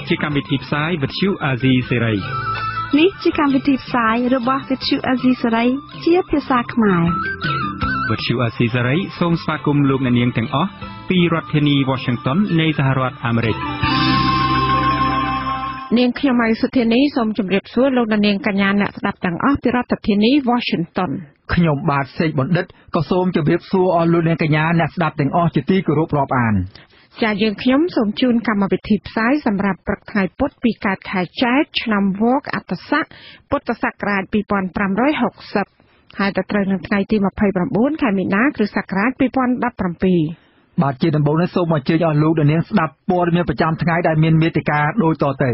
ជាកម្មវិធីផ្សាយវិទ្យុអាស៊ីសេរីនេះជាកម្មវិធីផ្សាយរបស់វិទ្យុអាស៊ីសេរីជាភាសាខ្មែរវិទ្យុអាស៊ីសេរីសូមស្វាគមន៍លោកអ្នកនាងទាំងអស់ពីរដ្ឋធានី Washington នៃសហរដ្ឋអាមេរិកនាងខ្ញុំម៉ៃសុធានីសូមជម្រាបសួរលោកអ្នកនាងកញ្ញាអ្នកស្ដាប់ទាំងអស់ពីរដ្ឋធានី Washington ខ្ញុំបាទសេកបណ្ឌិតក៏សូមជម្រាបសួរអស់លោកអ្នកកញ្ញាអ្នកស្ដាប់ទាំងអស់ជាទីគោរពរាប់អានចា៎យើងខ្ញុំសូមជូនកម្មវិធីផ្សាយសម្រាប់ព្រឹកថ្ងៃពុធពីកើតខែចែកឆ្នាំវកអត្តស័កពុទ្ធសករាជ2560ហើយទៅត្រូវនៅថ្ងៃទី29ខែមីនាគ្រិស្តសករាជ2017 បាទជាដំបូងនេះសូមអញ្ជើញអស់លោកអ្នកនាងស្ដាប់ព័ត៌មានប្រចាំថ្ងៃដែលមានមេត្តាដូចតទៅ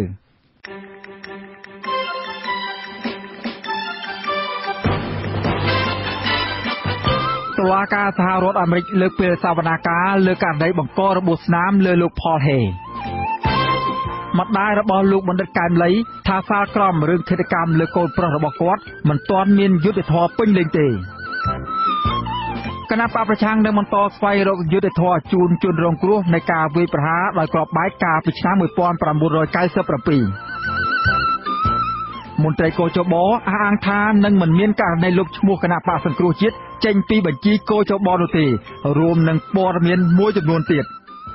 តុលាការសហរដ្ឋអាមេរិកលើកពេលសវនាការលើករណីបង្ករបួសស្នាមលើលោក Paul Hay ម្ដាយរបស់លោកបណ្ឌិតកែមលីថាសាលក្រមរឿងឃាតកម្មលើកូនប្រុសរបស់គាត់មិនទាន់មានយុត្តិធម៌ពេញលេញទេគណៈបកប្រឆាំងនឹងបន្តស្វែងរកយុត្តិធម៌ជូនជនរងគ្រោះនៃការវាយប្រហារដោយគ្រាប់បែកកាលពីឆ្នាំ1997មន្ត្រីកោជបអះអាងថានឹងមិនមានករណីលុបឈ្មោះគណៈបកសង្គ្រោះជាតិចេញពីបញ្ជីកោជបនោះទេរួមនឹងព័ត៌មានមួយចំនួនទៀត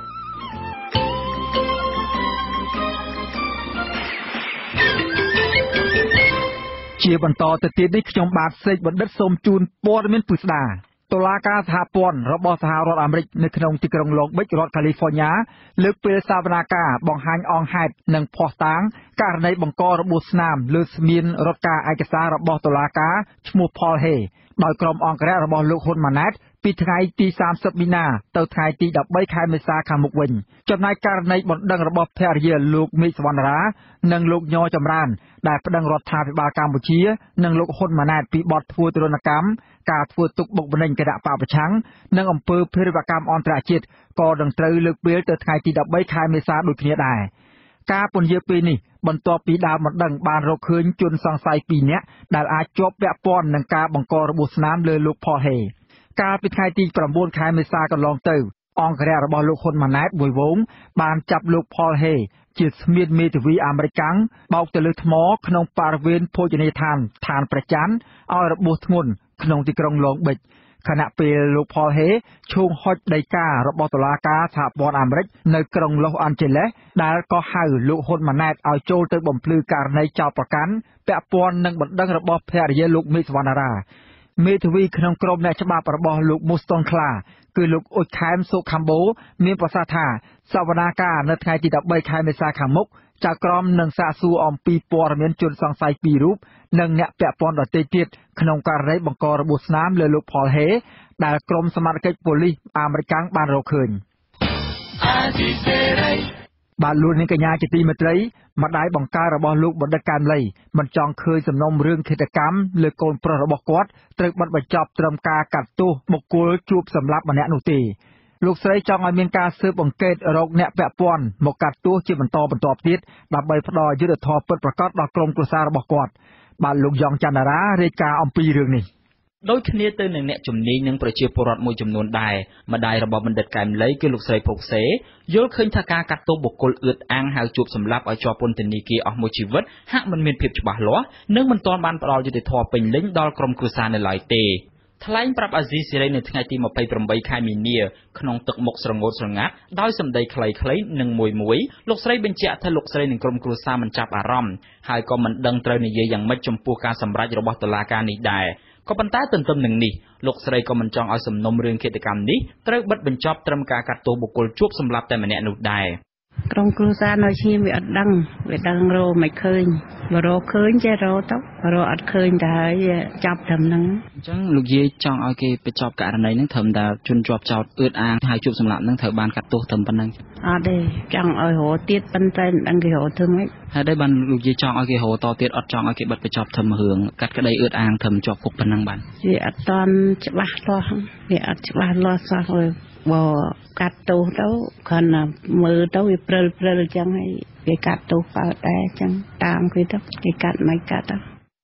ជាបន្តទៅទៀតនេះខ្ញុំបាទសេកបណ្ឌិតសូមជូនព័ត៌មានពិស្ដាតុលាការសហព័ន្ធរបស់សហរដ្ឋអាមេរិកនៅក្នុងទីក្រុង Long Beach រដ្ឋ California លើកពេលសវនាការបង្ហាញអង្គហេតុនិងភស្តុតាងករណីបង្ករបួសស្នាមលើស្មានរដ្ឋការឯកសាររបស់តុលាការឈ្មោះ Paul Hay ដោយក្រុមអង្គរៈរបស់លោកហ៊ុនម៉ាណែតពីថ្ងៃទី30មីនាទៅថ្ងៃទី13ខែមេសាខាងមុខវិញចំណែកករណីបណ្ដឹងរបស់ភរិយាលោកមេឃសវណ្ណរានិងលោកញចម្រើនដែលប្តឹងរដ្ឋាភិបាលកម្ពុជានិងលោកហ៊ុនម៉ាណែតពីបទធ្វើទរណកម្មការធ្វើទុកបុកម្នេញគណៈបកប្រឆាំងនិងអំពើភេរវកម្មអន្តរជាតិក៏នឹងត្រូវលើកពេលទៅថ្ងៃទី13ខែមេសាដូចគ្នាដែរការពន្យាពេលនេះបន្ទាប់ពីដើមបណ្ដឹងបានរកឃើញជនសង្ស័យ2នាក់ដែលអាចជាប់ពាក់ព័ន្ធនឹងការបង្ករបួសស្នាមលើលោក Paul Hay កាលពីថ្ងៃទី9ខែមេសាកន្លងទៅអង្គរៈរបស់លោកហ៊ុនម៉ាណែតមួយវងបានចាប់លោក Paul Hay ជាស្មៀនមេធាវីអាមេរិកបោកទៅលើថ្មក្នុងបរិវេណភោជនីយដ្ឋានឋានព្រះច័ន្ទឲ្យរបួសធ្ងន់ក្នុងទីក្រុង Long Beach ខណៈពេលលោក Paul Hay ឈោងហុចដីការបស់តុលាការសហព័ន្ធអាមេរិកនៅក្រុង Los Angeles ដែលក៏ហៅលោកហ៊ុនម៉ាណែតឲ្យចូលទៅបំភ្លឺករណីចោទប្រកាន់ពាក់ព័ន្ធនឹងបណ្ដឹងរបស់ភរិយាលោកមេឃសវណ្ណរាមេធាវីក្នុងក្រុមអ្នកច្បាប់របស់លោក Muston Kla គឺលោកអ៊ុចខែមសុខាំបូមានប្រសាសន៍ថាសវនាការនៅថ្ងៃទី13ខែមេសាខាងមុខចៅក្រមនឹងសាកសួរអំពីព័ត៌មានជនសង្ស័យ2រូបនិងអ្នកពាក់ព័ន្ធដទៃទៀតក្នុងករណីបង្ករបួសស្នាមលើលោក Paul Hay ដែលក្រុមសមត្ថកិច្ចប៉ូលីសអាមេរិកបានរកឃើញបាទលោកនាងកញ្ញាជាទីមេត្រីម្ដាយបង្ការរបស់លោកបណ្ឌិតកែមលីមិនចង់ឃើញសំណុំរឿងឃាតកម្មលើកូនប្រុសរបស់គាត់ត្រូវបាត់បញ្ចប់ត្រឹមការកាត់ទោសបុគ្គលជួបសម្លាប់ម្នាក់នោះទេលោកស្រីចង់ឲ្យមានការស៊ើបអង្កេតរកអ្នកពាក់ព័ន្ធមកកាត់ទោសជាបន្តបន្ទាប់ទៀតដើម្បីផ្ដល់យុត្តិធម៌ពិតប្រាកដដល់ក្រុមគ្រួសាររបស់គាត់បាទលោកយ៉ងច័ន្ទរារាយការណ៍អំពីរឿងនេះដូចគ្នាទៅនឹងអ្នកជំនាញនិងប្រជាពលរដ្ឋមួយចំនួនដែរម្ដាយរបស់បណ្ឌិតកែមលីគឺលោកស្រីភុកសេយល់ឃើញថាការកាត់ទោសបុគ្គលអឿតអាងហៅជួបសម្លាប់ឲ្យជាប់ពន្ធនាគារអស់មួយជីវិតហាក់មិនមានភាពច្បាស់លាស់និងមិនទាន់បានផ្ដល់យុត្តិធម៌ពេញលេញដល់ក្រុមគ្រួសារនៅឡើយទេថ្លែងប្រាប់អាស៊ីសេរីនៅថ្ងៃទី28ខែមីនាក្នុងទឹកមុខស្រងោតស្រងាត់ដោយសម្ដីខ្លីៗនិងមួយលោកស្រីបញ្ជាក់ថាលោកស្រីនិងក្រុមគ្រួសារមិនចាប់អារម្មណ៍ហើយក៏មិនដឹងត្រូវនិយាយយ៉ាងម៉េចចំពោះការសម្រេចរបស់តុលាការនេះដែរក៏ប៉ុន្តែទន្ទឹមនឹងនេះលោកស្រីក៏មិនចង់ឲ្យសំណុំរឿងឃាតកម្មនេះត្រូវបិទបញ្ចប់ត្រឹមការកាត់ទោសបុគ្គលជួបសម្លាប់តែម្នាក់នោះដែរក្រុមគ្រួសារនៅឈាមវាអត់ដឹងវាដឹងរោមិនឃើញបើរកឃើញចេះរកទៅរកអត់ឃើញតែហើយចាប់ត្រឹមហ្នឹងអញ្ចឹងលោកយាយចង់ឲ្យគេបញ្ចប់ករណីហ្នឹងត្រឹមតែជនជាប់ចោទអឿតអាងហើយជួបសម្លាប់ហ្នឹងត្រូវបានកាត់ទោសត្រឹមប៉ុណ្្នឹងអត់ទេចង់ឲ្យរកទៀតប៉ុន្តែមិនដឹងគេរកធ្វើម៉េចហើយដែរបានលោកយាយចង់ឲ្យគេរកតទៀតអត់ចង់ឲ្យគេបិទបញ្ចប់ត្រឹមរឿងកាត់ក្តីអឿតអាងត្រឹមជាប់គុកប៉ុណ្ណឹងបានវាអត់តន់ច្បាស់លាស់វាអត់ច្បាស់លាស់សោះបើកាត់ទោសទៅគ្រាន់តែមើលទៅវាព្រិលអញ្ចឹងហើយគេកាត់ទោសកើតដែរអញ្ចឹងតាមគេទៅគេកាត់មិនកាត់ទៅ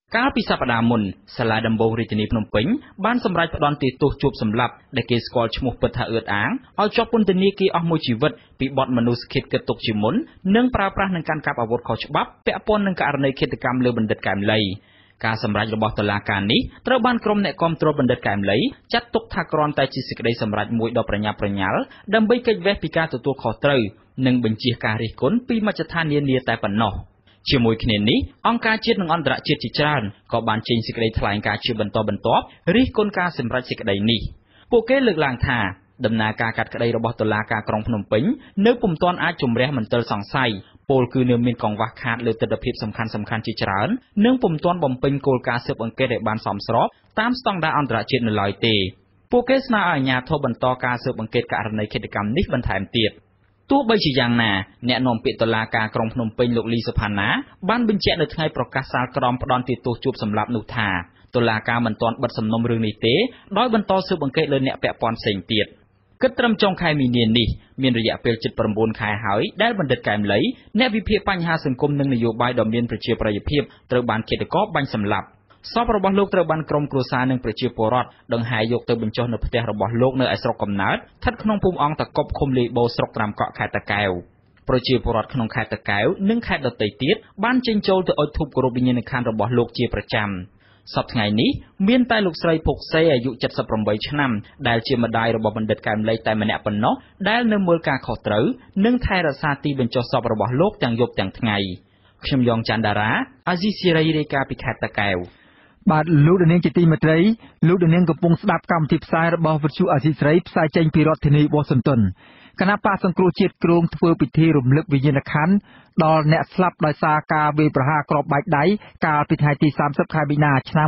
កាលពីសប្តាហ៍មុនសាលាដំបងរាជធានីភ្នំពេញបានសម្រេចផ្តន្ទាទោសជួបសម្លាប់ដែលគេស្គាល់ឈ្មោះពិតថាអឿតអាងឲ្យជាប់ពន្ធនាគារអស់មួយជីវិតពីបទមនុស្សឃាតគិតទុកជាមុននិងប្រើប្រាស់នឹងកាន់កាប់អាវុធខុសច្បាប់ពាក់ព័ន្ធនឹងករណីឃាតកម្មលើបណ្ឌិតកែមលីការសម្រេចរបស់តុលាការនេះត្រូវបានក្រុមអ្នកគាំទ្របណ្ឌិតកែមលីចាត់ទុកថាគ្រាន់តែជាសេចក្តីសម្រេចមួយដ៏ប្រញាប់ប្រញាល់ដើម្បីគេចវេះពីការទទួលខុសត្រូវនិងបញ្ជាការរិះគន់ពីមជ្ឈដ្ឋាននានាតែប៉ុណ្ណោះជាមួយគ្នានេះអង្គការជាតិនិងអន្តរជាតិជាច្រើនក៏បានចេញសេចក្តីថ្លែងការណ៍ជាបន្តបន្ទាប់រិះគន់ការសម្រេចសេចក្តីនេះពួកគេលើកឡើងថាដំណើរការកាត់ក្តីរបស់តុលាការក្រុងភ្នំពេញនៅពុំទាន់អាចជំរះមន្ទិលសង្ស័យពលគឺនៅមានកង្វះខាតលើទិដ្ឋភាពសំខាន់ៗជាច្រើននិងពុំទាន់បំពេញគោលការណ៍ស៊ើបអង្កេតឲ្យបានសមស្របតាមស្តង់ដារអន្តរជាតិនៅឡើយទេពួកគេស្នើឲ្យអាជ្ញាធរបន្តការស៊ើបអង្កេតករណីឃាតកម្មនេះបន្ថែមទៀតទោះបីជាយ៉ាងណាអ្នកនាំពាក្យតុលាការក្រុងភ្នំពេញលោកលីសុផាណាបានបញ្ជាក់នៅថ្ងៃប្រកាសសាលក្រមផ្ដន្ទាទោសជួបសម្លាប់នោះថាតុលាការមិនទាន់បិទសំណុំរឿងនេះទេដោយបន្តស៊ើបអង្កេតលើអ្នកពាក់ព័ន្ធផ្សេងទៀតគិតត្រឹមចុងខែមីនានេះមានរយៈពេលជិត9ខែហើយដែលបណ្ឌិតកែមលីអ្នកវិភាគបញ្ហាសង្គមនិងនយោបាយដ៏មានប្រជាប្រិយភាពត្រូវបានឃាតករបាញ់សម្លាប់សពរបស់លោកត្រូវបានក្រុមគ្រួសារនិងប្រជាពលរដ្ឋដង្ហែយកទៅបញ្ចុះនៅផ្ទះរបស់លោកនៅឯស្រុកកំណើតស្ថិតក្នុងភូមិអង្គតកប់ឃុំលេបូស្រុកត្រាំកក់ខេត្តតាកែវប្រជាពលរដ្ឋក្នុងខេត្តតាកែវនិងខេត្តដទៃទៀតបានចេញចូលទៅអុជធូបគោរពវិញ្ញាណក្ខន្ធរបស់លោកជាប្រចាំសប្តាហ៍ថ្ងៃនេះមានតែលោកស្រីភុកសេអាយុ78ឆ្នាំដែលជាម្ដាយរបស់បណ្ឌិតកែមលីតែម្នាក់ប៉ុណ្ណោះដែលនៅមើលការខុសត្រូវនិងថែរក្សាទីបញ្ចុះសពរបស់លោកទាំងយប់ទាំងថ្ងៃខ្ញុំយ៉ងច័ន្ទដារាអាស៊ីសេរីរាយការណ៍ពីខេត្តតាកែវបាទលោកនាងជាទីមេត្រីលោកនាងកំពុងស្ដាប់កម្មវិធីផ្សាយរបស់វិទ្យុអាស៊ីសេរីផ្សាយចេញពីរដ្ឋធានី Washington គណៈបកសង្គ្រោះជាតិគ្រោងធ្វើពិធីរំលឹកវិញ្ញាណក្ខន្ធដល់អ្នកស្លាប់ដោយសារការវាយប្រហារគ្រាប់បែកដៃកាលពីថ្ងៃទី30ខែមីនាឆ្នាំ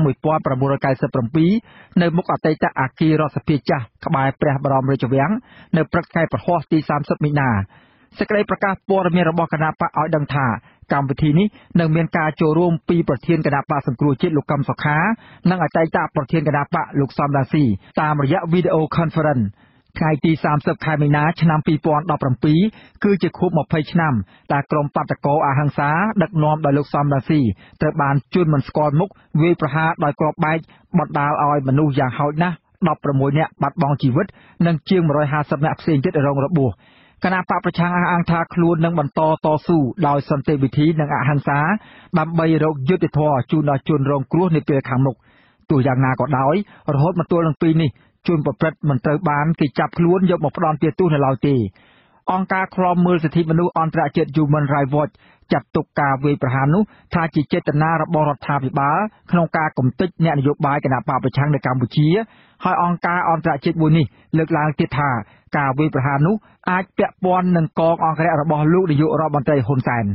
1997នៅមុខអតីតអគាររដ្ឋសភាចាស់ក្បែរព្រះបរមរាជវាំងនៅព្រឹកថ្ងៃប្រហ័សទី30មីនាសេចក្តីប្រកាសព័ត៌មានរបស់គណៈបកឲ្យដឹងថាកម្មវិធីនេះនឹងមានការចូលរួមពីប្រធានគណៈបកសង្គ្រោះជាតិលោកកឹមសុខានិងអតីតប្រធានគណៈបកលោកសំរាស៊ីតាមរយៈ Video Conference ថ្ងៃទី30ខែមីនាឆ្នាំ2017គឺជាខួប20ឆ្នាំដែលក្រុមបាតកោអហិង្សាដឹកនាំដោយលោកសំរាស៊ីត្រូវបានជួនមិនស្គាល់មុខវាយប្រហារដោយគ្រាប់បែកបណ្ដាលឲ្យមនុស្សយ៉ាងហោចណាស់16នាក់បាត់បង់ជីវិតនិងជាង150នាក់ផ្សេងទៀតរងរបួសគណៈបកប្រឆាំងអះអាងថាខ្លួននឹងបន្តតស៊ូដោយសន្តិវិធីនិងអហិង្សាដើម្បីរកយុត្តិធម៌ជូនដល់ជនរងគ្រោះនាពេលខាងមុខទោះយ៉ាងណាក៏ដោយរហូតមកទល់នឹងពេលនេះជនប្រព្រឹត្តមិនត្រូវបានគេចាប់ខ្លួនយកមកផ្ដន្ទាទោសនៅឡើយទេអង្គការឃ្លាំមើលសិទ្ធិមនុស្សអន្តរជាតិ Human Rights Watch ចាត់ទុកការវាយប្រហារនោះថាជាចេតនារបស់រដ្ឋាភិបាលក្នុងការកំទេចអ្នកនយោបាយគណៈបកប្រឆាំងនៅកម្ពុជាហើយអង្គការអន្តរជាតិមួយនេះលើកឡើងទៀតថាការវាយប្រហារនោះអាចពាក់ព័ន្ធនឹងកងអង្គរៈរបស់លោកនាយករដ្ឋមន្ត្រីហ៊ុនសែន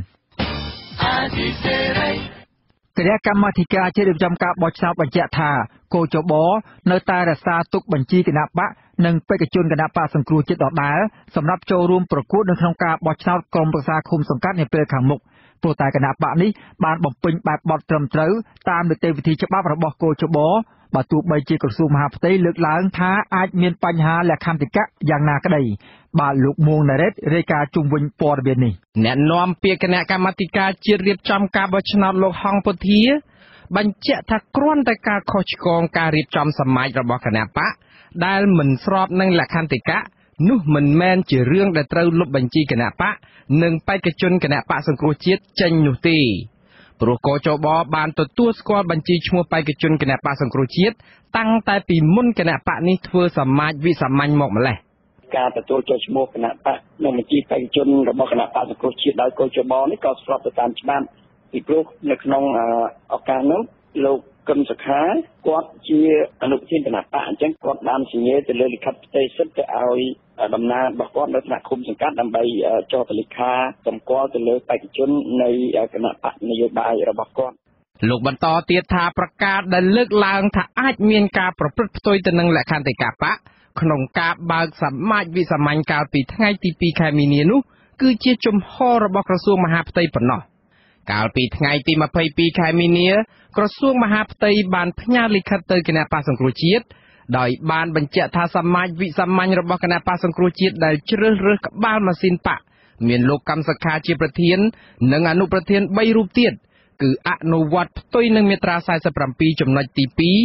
គណៈកម្មាធិការជាតិរៀបចំការបោះឆ្នោតបញ្ជាក់ថាកោជបនៅតែរក្សាទុកបញ្ជីគណៈបកនិងបេក្ខជនគណៈបកសង្គ្រោះជាតិដដែលសម្រាប់ចូលរួមប្រកួតនៅក្នុងការបោះឆ្នោតក្រុមប្រឹក្សាឃុំសង្កាត់នាពេលខាងមុខព្រោះតែគណៈបកនេះបានបំពេញបែបបទត្រឹមត្រូវតាមនីតិវិធីច្បាប់របស់កោជបបើទោះបីជាក្រសួងមហាផ្ទៃលើកឡើងថាអាចមានបញ្ហាលក្ខន្តិកៈយ៉ាងណាក្តីបាទលោកមួងណារ៉េតរាយការណ៍ជុំវិញព័ត៌មាននេះអ្នកនាំពាក្យគណៈកម្មាធិការជាតិរៀបចំការបោះឆ្នោតលោកហងពុធាបញ្ជាក់ថាគ្រាន់តែការខុសឆ្គងការរៀបចំសមាជរបស់គណៈបកដែលមិនស្របនឹងលក្ខន្តិកៈនោះមិនមែនជារឿងដែលត្រូវលុបបញ្ជីគណៈបកនិងបេក្ខជនគណៈបកសង្គ្រោះជាតិចេញនោះទេព្រោះកោជបបានទទួលស្គាល់បញ្ជីឈ្មោះបេក្ខជនគណៈបកសង្គ្រោះជាតិតាំងតែពីមុនគណៈបកនេះធ្វើសមាជវិសាមញ្ញមកម្លេះការទទួលចូលឈ្មោះគណៈបកនិងបញ្ជីបេក្ខជនរបស់គណៈបកសង្គ្រោះជាតិដោយកោជបនេះក៏ស្របទៅតាមច្បាប់ពីព្រោះនៅក្នុងឱកាសនោះលោកកឹមសុខាគាត់ជាអនុប្រធានគណៈបកអញ្ចឹងគាត់បានសញ្ញាទៅលើលិខិតផ្ទៃសិទ្ធិទៅឲ្យដំណើររបស់គាត់នៅថ្នាក់ឃុំសង្កាត់ដើម្បីចុះទៅលេខាសម្គាល់ទៅលើបេក្ខជននៃគណៈបកនយោបាយរបស់គាត់លោកបន្តទៀតថាប្រកាសដែលលើកឡើងថាអាចមានការប្រព្រឹត្តផ្ទុយទៅនឹងលក្ខន្តិកៈបកក្នុងការបើកសមាជវិសាមញ្ញកាលពីថ្ងៃទី2ខែមីនានោះគឺជាជំហររបស់ក្រសួងមហាផ្ទៃប៉ុណ្ណោះកាលពីថ្ងៃទី22ខែមីនាក្រសួងមហាផ្ទៃបានផ្ញើលិខិតទៅគណៈបកសង្គ្រោះជាតិដោយបានបញ្ជាក់ថាសមាជវិសាមញ្ញរបស់គណៈបកសង្គ្រោះជាតិដែលជ្រើសរើសក្បាលម៉ាស៊ីនបកមានលោកកឹមសុខាជាប្រធាននិងអនុប្រធាន3រូបទៀតគឺអនុវត្តផ្ទុយនឹងមាត្រា47ចំណុចទី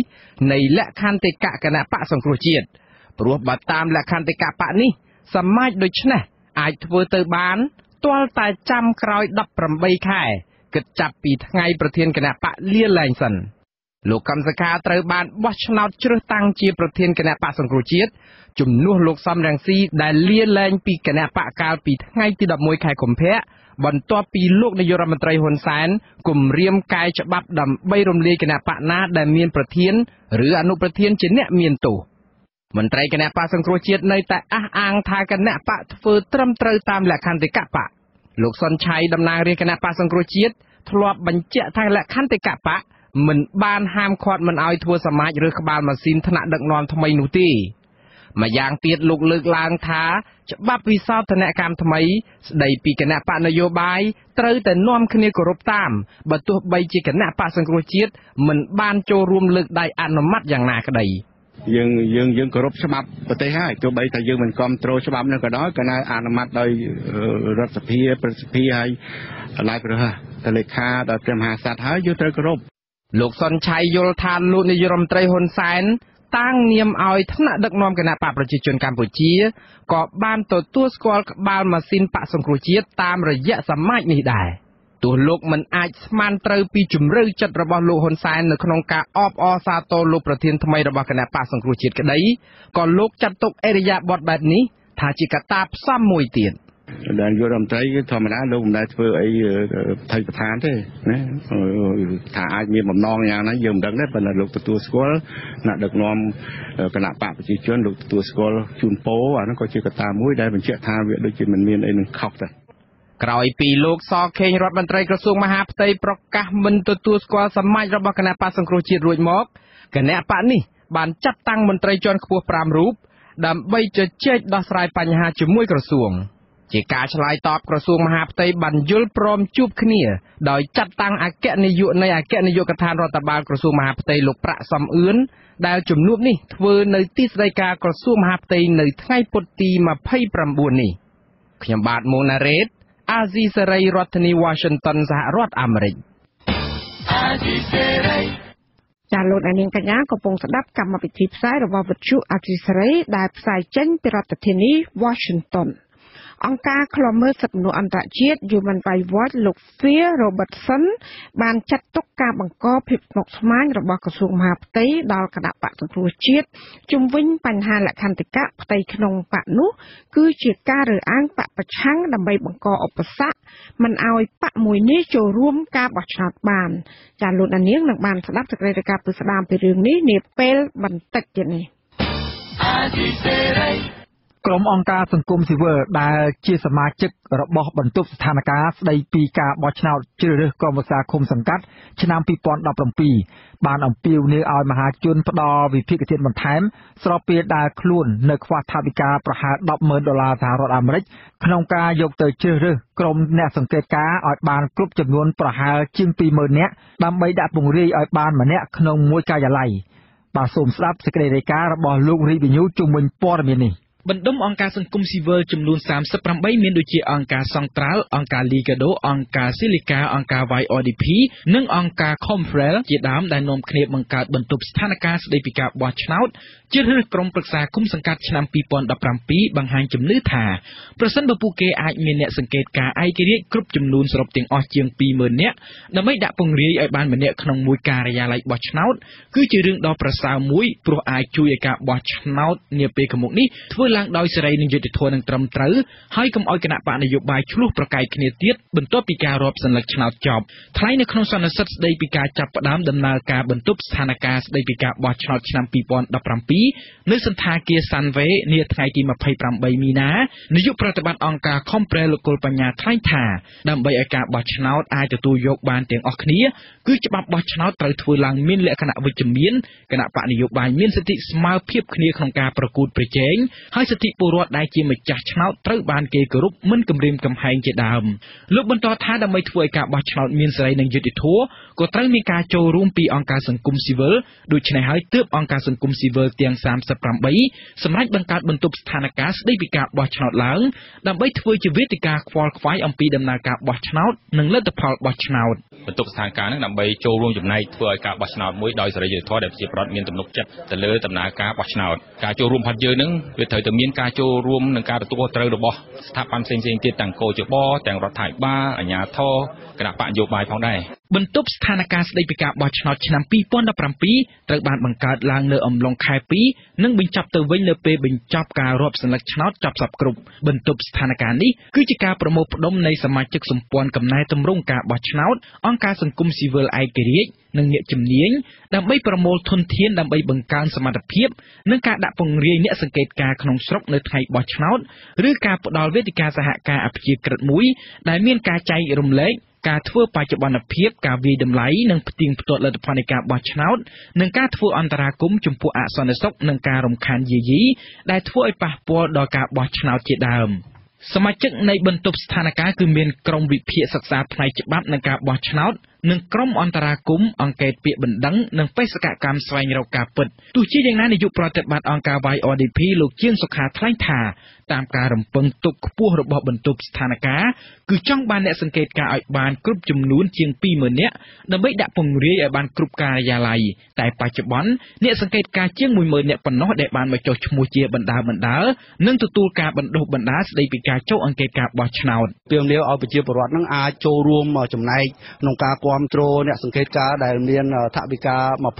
2នៃលក្ខន្តិកៈគណៈបកសង្គ្រោះជាតិព្រោះបើតាមលក្ខន្តិកៈបកនេះសមាជដូច្នេះអាចធ្វើទៅបានទាល់តែចាំក្រោយ18ខែគិតចាប់ពីថ្ងៃប្រធានគណៈបកលាលែងសិនលោកកម្មសខាត្រូវបានបោះឆ្នោតជ្រើសតាំងជាប្រធានគណៈបកសង្គ្រោះជាតិជំនួសលោកសំរងស៊ីដែលលាលែងពីគណៈបកកាលពីថ្ងៃទី11ខែកុម្ភៈបន្ទាប់ពីលោកនាយករដ្ឋមន្ត្រីហ៊ុនសែនគម្រាមកែច្បាប់ដើម្បីរំលាយគណៈបកណាដែលមានប្រធានឬអនុប្រធានជាអ្នកមានទោសមន្ត្រីគណៈបកសង្គ្រោះជាតិនៅតែអះអាងថាគណៈបកធ្វើត្រឹមត្រូវតាមលក្ខន្តិកៈបកលោកសុនឆៃតំណាងរាជគណៈបកសង្គ្រោះជាតិធ្លាប់បញ្ជាក់ថាលក្ខន្តិកៈបកមិនបានហាមឃាត់មិនឲ្យធ្វើសមាជឬក្បាលម៉ាស៊ីនថ្នាក់ដឹកនាំថ្មីនោះទេម្យ៉ាងទៀតលោកលើកឡើងថាច្បាប់វិសោធនកម្មថ្មីស្ដីពីគណៈបកនយោបាយត្រូវតែនាំគ្នាគោរពតាមបើទោះបីជាគណៈបកសង្គ្រោះជាតិមិនបានចូលរួមលើកដៃអនុម័តយ៉ាងណាក្តីយើងគោរពច្បាប់ប្រទេសហើយទោះបីថាយើងមិនគ្រប់គ្រងច្បាប់នោះក៏ដោយក៏នៅអនុម័តដោយរដ្ឋសភាប្រសិទ្ធិហើយឡាយប្រហែលតលេខាដោយព្រះមហាក្សត្រហើយយើងត្រូវគោរពលោកសុនឆៃយល់ថាលោកនាយរដ្ឋមន្ត្រីហ៊ុនសែនតាំងនាមឲ្យថ្នាក់ដឹកនាំគណៈបកប្រជាជនកម្ពុជាក៏បានទទួលស្គាល់ក្បាលម៉ាស៊ីនបកសង្គ្រោះជាតិតាមរយៈសមាជនេះដែរទោះលោកមិនអាចស្មានត្រូវពីជំរឿចិត្តរបស់លោកហ៊ុនសែននៅក្នុងការអបអរសាទរលោកប្រធានថ្មីរបស់គណៈបកសង្គ្រោះជាតិក្តីក៏លោកចាត់ទុកអរិយាប័ត្របែបនេះថាជាកត្តាផ្សំមួយទៀតដែលយុរដ្ឋមន្ត្រីធម្មតាលោកមិនដែលធ្វើអីថៃប្រធានទេណាថាអាចមានបំណងយ៉ាងណាយើងមិនដឹងទេប៉ុន្តែលោកទទួលស្គាល់អ្នកដឹកនាំគណៈបកប្រជាជនលោកទទួលស្គាល់ជូនពោអានោះក៏ជាកត្តាមួយដែលបញ្ជាក់ថាវាដូចជាមិនមានអីនឹងខុសទេក្រោយពីលោកសខេងរដ្ឋមន្ត្រីក្រសួងមហាផ្ទៃប្រកាសមិនទទួលស្គាល់សមាជរបស់គណៈបកសង្គ្រោះជាតិរួចមកគណៈបកនេះបានចាត់តាំងមន្ត្រីជាន់ខ្ពស់5រូបដើម្បីជជែកដោះស្រាយបញ្ហាជាមួយក្រសួងជាការឆ្លើយតបក្រសួងមហាផ្ទៃបានយល់ព្រមជួបគ្នាដោយចាត់តាំងអគ្គនាយកនៃអគ្គនាយកដ្ឋានរដ្ឋបាលក្រសួងមហាផ្ទៃលោកប្រាក់សំអឿនដែលជំនួបនេះធ្វើនៅទីស្តីការក្រសួងមហាផ្ទៃនៅថ្ងៃពុធទី29នេះខ្ញុំបាទម៉ូណារ៉េតអាស៊ីសេរីរដ្ឋធានី Washington សហរដ្ឋអាមេរិកអាស៊ីសេរីចាលោកនាងកញ្ញាកំពុងស្ដាប់កម្មវិធីផ្សាយរបស់វិទ្យុអាស៊ីសេរីដែលផ្សាយចេញពីរដ្ឋធានី Washingtonអង្គការឃ្លាំមើលសិទ្ធិមនុស្សអន្តរជាតិ Human Rights Watch លោក Phil Robertson បានចាត់ទុកការបង្កភាពស្មុគស្មាញរបស់ក្រសួងមហាផ្ទៃដល់គណៈបកសង្គ្រោះជាតិជំវិញបញ្ហាលក្ខន្តិកៈផ្ទៃក្នុងបកនោះគឺជាការរើសអើងបកប្រឆាំងដើម្បីបង្កឧបសគ្គមិនឲ្យបកមួយនេះចូលរួមការបោះឆ្នោតបានចាលោកនាងនឹងបានស្ដាប់សេចក្តីរាយការណ៍ពីស្ដាមពីរឿងនេះនាពេលបន្តិចទៀតនេះក្រុមអង្គការសង្គមស៊ីវិលដែលជាសមាជិករបស់បន្ទប់ស្ថានភាពស្ដីពីការបោះឆ្នោតជ្រើសរើសក្រុមប្រឹក្សាឃុំសង្កាត់ឆ្នាំ2017បានអំពាវនាវឲ្យមហាជនផ្ដល់វិភាគទានបន្ថែមស្របពេលដែលខ្លួននៅខ្វះថវិកាប្រហែល$10,000សហរដ្ឋអាមេរិកក្នុងការយកទៅជ្រើសរើសក្រុមអ្នកសង្កេតការណ៍ឲ្យបានគ្រប់ចំនួនប្រហែលជាង20,000នាក់ដើម្បីដាក់ពង្រាយឲ្យបានម្នាក់ក្នុងមួយការិយាល័យបាទសូមស្ដាប់សេចក្តីរាយការណ៍របស់លោករីវិញូជំនួយព័ត៌មាននេះបណ្ដុំអង្គការសង្គមស៊ីវិលចំនួន38មានដូចជាអង្គការសង្ត្រាល់អង្គការ Ligado អង្គការ Silica អង្គការ YODP និងអង្គការ Confrel ជាដើមដែលនាំគ្នាបង្កើតបន្ទប់ស្ថានភាពស្ដីពីការបោះឆ្នោតជ្រើសរើសក្រុមប្រឹក្សាគុំសង្កាត់ឆ្នាំ2017បង្ហាញជំនឿថាប្រសិនបើពួកគេអាចមានអ្នកសង្កេតការឯករាជ្យគ្រប់ចំនួនសរុបទាំងអស់ជាង20,000នាក់ដើម្បីដាក់ពង្រាយឲ្យបានម្នាក់ក្នុងមួយការិយាល័យបោះឆ្នោតគឺជារឿងដ៏ប្រសើរមួយព្រោះអាចជួយឲ្យការបោះឆ្នោតនាពេលខាងមុខនេះធ្វើឡើងដោយសេរីនិងយុត្តិធម៌និងត្រឹមត្រូវហើយកុំឲ្យគណៈបកនយោបាយឆ្លោះប្រកែកគ្នាទៀតបន្ទាប់ពីការរាប់សន្លឹកឆ្នោតចប់ថ្លែងនៅក្នុងសន្និសីទស្ដីពីការចាប់ផ្ដើមដំណើរការបន្ទប់ស្ថានភាពស្ដីពីការបោះឆ្នោតឆ្នាំ2017នៅសន្តាគារ Sunway នាថ្ងៃទី28មីនានាយកប្រតិបត្តិអង្គការ Comprel លោកគុលបញ្ញាថ្លែងថាដើម្បីឲ្យការបោះឆ្នោតអាចទទួលយកបានទាំងអស់គ្នាគឺច្បាប់បោះឆ្នោតត្រូវធ្វើឡើងមានលក្ខណៈវិជ្ជមានគណៈបកនយោបាយមានសិទ្ធិស្មើភាពគ្នាក្នុងការប្រកួតប្រជែងហើយសិទ្ធិពលរដ្ឋដែលជាម្ចាស់ឆ្នោតត្រូវបានគេគោរពមិនគំរាមកំហែងជាដើមលោកបន្តថាដើម្បីធ្វើឲ្យការបោះឆ្នោតមានសេរីនិងយុត្តិធម៌កក៏ត្រូវមានការចូលរួមពីអង្គការសង្គមស៊ីវិលដូច្នេះហើយទើបអង្គការសង្គមស៊ីវិលទាំង38សម្រេចបង្កើតបន្ទប់ស្ថានភាពស្ដីពីការបោះឆ្នោតឡើងដើម្បីធ្វើជាវេទិកាខ្វល់ខ្វាយអំពីដំណើរការបោះឆ្នោតនិងលទ្ធផលបោះឆ្នោតបន្ទប់ស្ថានភាពនឹងដើម្បីចូលរួមចំណែកធ្វើឲ្យការបោះឆ្នោតមួយដោយសេរីយុត្តិធម៌ដែលប្រជាពលរដ្ឋមានទំនុកចិត្តទៅលើដំណើរការបោះឆ្នោតការចូលរួមរបស់យើងនឹងវាត្រូវតែមានការចូលរួមនិងការទទួលត្រូវរបស់ស្ថាប័នផ្សេងៗទៀតទាំងកោជបទាំងរដ្ឋាភិបាលអាជ្ញាធរគណៈបកនយោបាយផងដែរបន្ទប់ស្ថានភាពស្ដីពីការបោះឆ្នោតឆ្នាំ2017ត្រូវបានបង្កើតឡើងនៅអំឡុងខែ2និងបញ្ចប់ទៅវិញនៅពេលបញ្ចប់ការរាប់សន្លឹកឆ្នោតចប់សពគ្រប់បន្ទប់ស្ថានភាពនេះគឺជាការប្រមូលផ្ដុំនៃសមាជិកសម្ព័ន្ធកំណែទម្រង់ការបោះឆ្នោតអង្គការសង្គមស៊ីវិលឯករាជ្យនិងអ្នកជំនាញដើម្បីប្រមូលធនធានដើម្បីបង្កើនសមត្ថភាពនិងការដាក់ពង្រាយអ្នកសង្កេតការក្នុងស្រុកនៅថ្ងៃបោះឆ្នោតឬការផ្ដល់វេទិកាសហការអព្យាក្រឹតមួយដែលមានការចែករំលែកការធ្វើបច្ចុប្បន្នភាពការវាយតម្លៃនិងផ្ទៀងផ្ទាត់លទ្ធផលនៃការបោះឆ្នោតនិងការធ្វើអន្តរាគមន៍ចំពោះអសន្តិសុខនិងការរំខានយាយីដែលធ្វើឲ្យប៉ះពាល់ដល់ការបោះឆ្នោតជាដើមសមាជិកនៃបន្ទប់ស្ថានភាពគឺមានក្រុមវិភាគសិក្សាផ្នែកច្បាប់នៃការបោះឆ្នោតនិងក្រុមអន្តរាគមន៍អង្គការពាក្យបណ្ដឹងនិងបេសកកម្មស្វែងរកការពិតទោះជាយ៉ាងណានាយកប្រតិបត្តិអង្គការ YRDP លោកជាងសុខាថ្លែងថាតាមការរំពឹងទុកខ្ពស់របស់បន្ទប់ស្ថានភាពគឺចង់បានអ្នកសង្កេតការឲ្យបានគ្រប់ចំនួនជាង 20,000 នាក់ដើម្បីដាក់ពង្រាយឲ្យបានគ្រប់ការិយាល័យតែបច្ចុប្បន្នអ្នកសង្កេតការជាង 10,000 នាក់ប៉ុណ្ណោះដែលបានមកចុះឈ្មោះជាបណ្ដានិងទទួលការបណ្ដុះបណ្ដាលស្ដីពីការចុះអង្កេតការបោះឆ្នោតទាមទារឲ្យប្រជាពលរដ្ឋនឹងអាចចូលរួមចំណែកក្នុងការគាំទ្រអ្នកសង្កេតការដែលមានថវិកា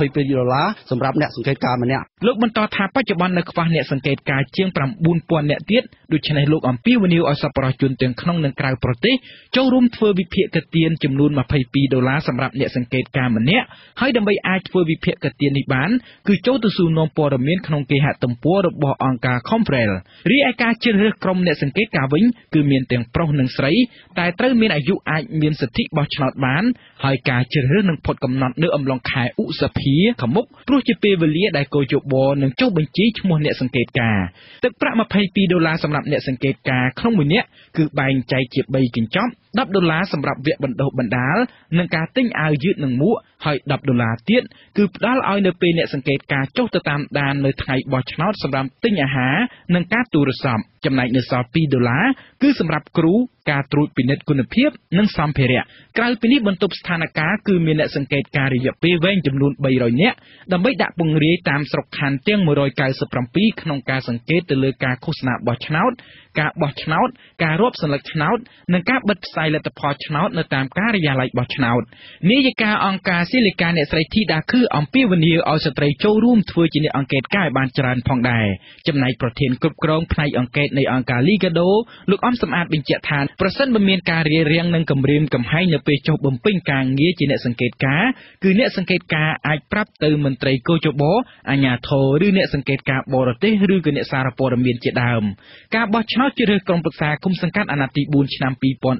$22សម្រាប់អ្នកសង្កេតការម្នាក់លោកបន្តថាបច្ចុប្បន្ននៅខ្វះអ្នកសង្កេតការជាង 9,000 នាក់ទៀតដូច្នេះលោកអំពាវនាវឲ្យសប្បុរសជនទាំងក្នុងនិងក្រៅប្រទេសចូលរួមធ្វើវិភាគទានចំនួន$22សម្រាប់អ្នកសង្កេតការម្នាក់ហើយដើម្បីអាចធ្វើវិភាគទាននេះបានគឺចូលទៅសួរនាំព័ត៌មានក្នុងគេហទំព័ររបស់អង្គការ Comprel រីឯការជ្រើសរើសក្រុមអ្នកសង្កេតការវិញគឺមានទាំងប្រុសនិងស្រីតែត្រូវមានអាយុអាចមានសិទ្ធិបោះឆ្នោតបានហើយការជ្រើសរើសនឹងផុតកំណត់នៅអំឡុងខែឧសភាខាងមុខព្រោះជាពេលវេលាដែលកោជបនឹងចុះបញ្ជីឈ្មោះអ្នកសង្កេតការទឹកប្រាក់$22សម្រាប់អ្នកសង្កេតការក្នុងមួយនាក់គឺបែងចែកជា3កញ្ចប់$10សម្រាប់វគ្គបណ្ដុះបណ្ដាលនិងការទិញអាវយឺតនិងមួកហើយ$10ទៀតគឺផ្ដល់ឲ្យនៅពេលអ្នកសង្កេតការចុះទៅតាមដាននៅថ្ងៃបោះឆ្នោតសម្រាប់ទិញអាហារនិងការទូរស័ព្ទចំណែកនៅសល់$2គឺសម្រាប់គ្រូការត្រួតពិនិត្យគុណភាពនិងសម្ភារៈក្រៅពីនេះបន្ទប់ស្ថានភាពគឺមានអ្នកសង្កេតការរយៈពេលវែងចំនួន300នាក់ដើម្បីដាក់ពង្រាយតាមស្រុកខណ្ឌទាំង197ក្នុងការសង្កេតទៅលើការឃោសនាបោះឆ្នោតការបោះឆ្នោតការរាប់សន្លឹកឆ្នោតនិងការបិទផ្សាយលទ្ធផលឆ្នោតនៅតាមការិយាល័យបោះឆ្នោតនាយិកាអង្គការស៊ីលីកាអ្នកស្រីធីតាគឺអំពាវនាវឲ្យស្ត្រីចូលរួមធ្វើជាអ្នកអង្កេតការឲ្យបានច្រើនផងដែរចំណែកប្រធានគ្រប់គ្រងផ្នែកអង្កេតនៃអង្គការ Liga do លោកអំសំអាតបញ្ជាក់ថាប្រសិនបើមានការរារាំងនិងគំរាមកំហែងនៅពេលចុះបំពេញការងារជាអ្នកសង្កេតការគឺអ្នកសង្កេតការអាចប្រាប់ទៅមន្ត្រីកោជបអាជ្ញាធរឬអ្នកសង្កេតការបរទេសឬក៏អ្នកសារព័ត៌មានជាដើមការបោះឆ្នោតជ្រើសរើសក្រុមប្រឹក្សាគុំសង្កាត់អាណត្តិទី4ឆ្នាំ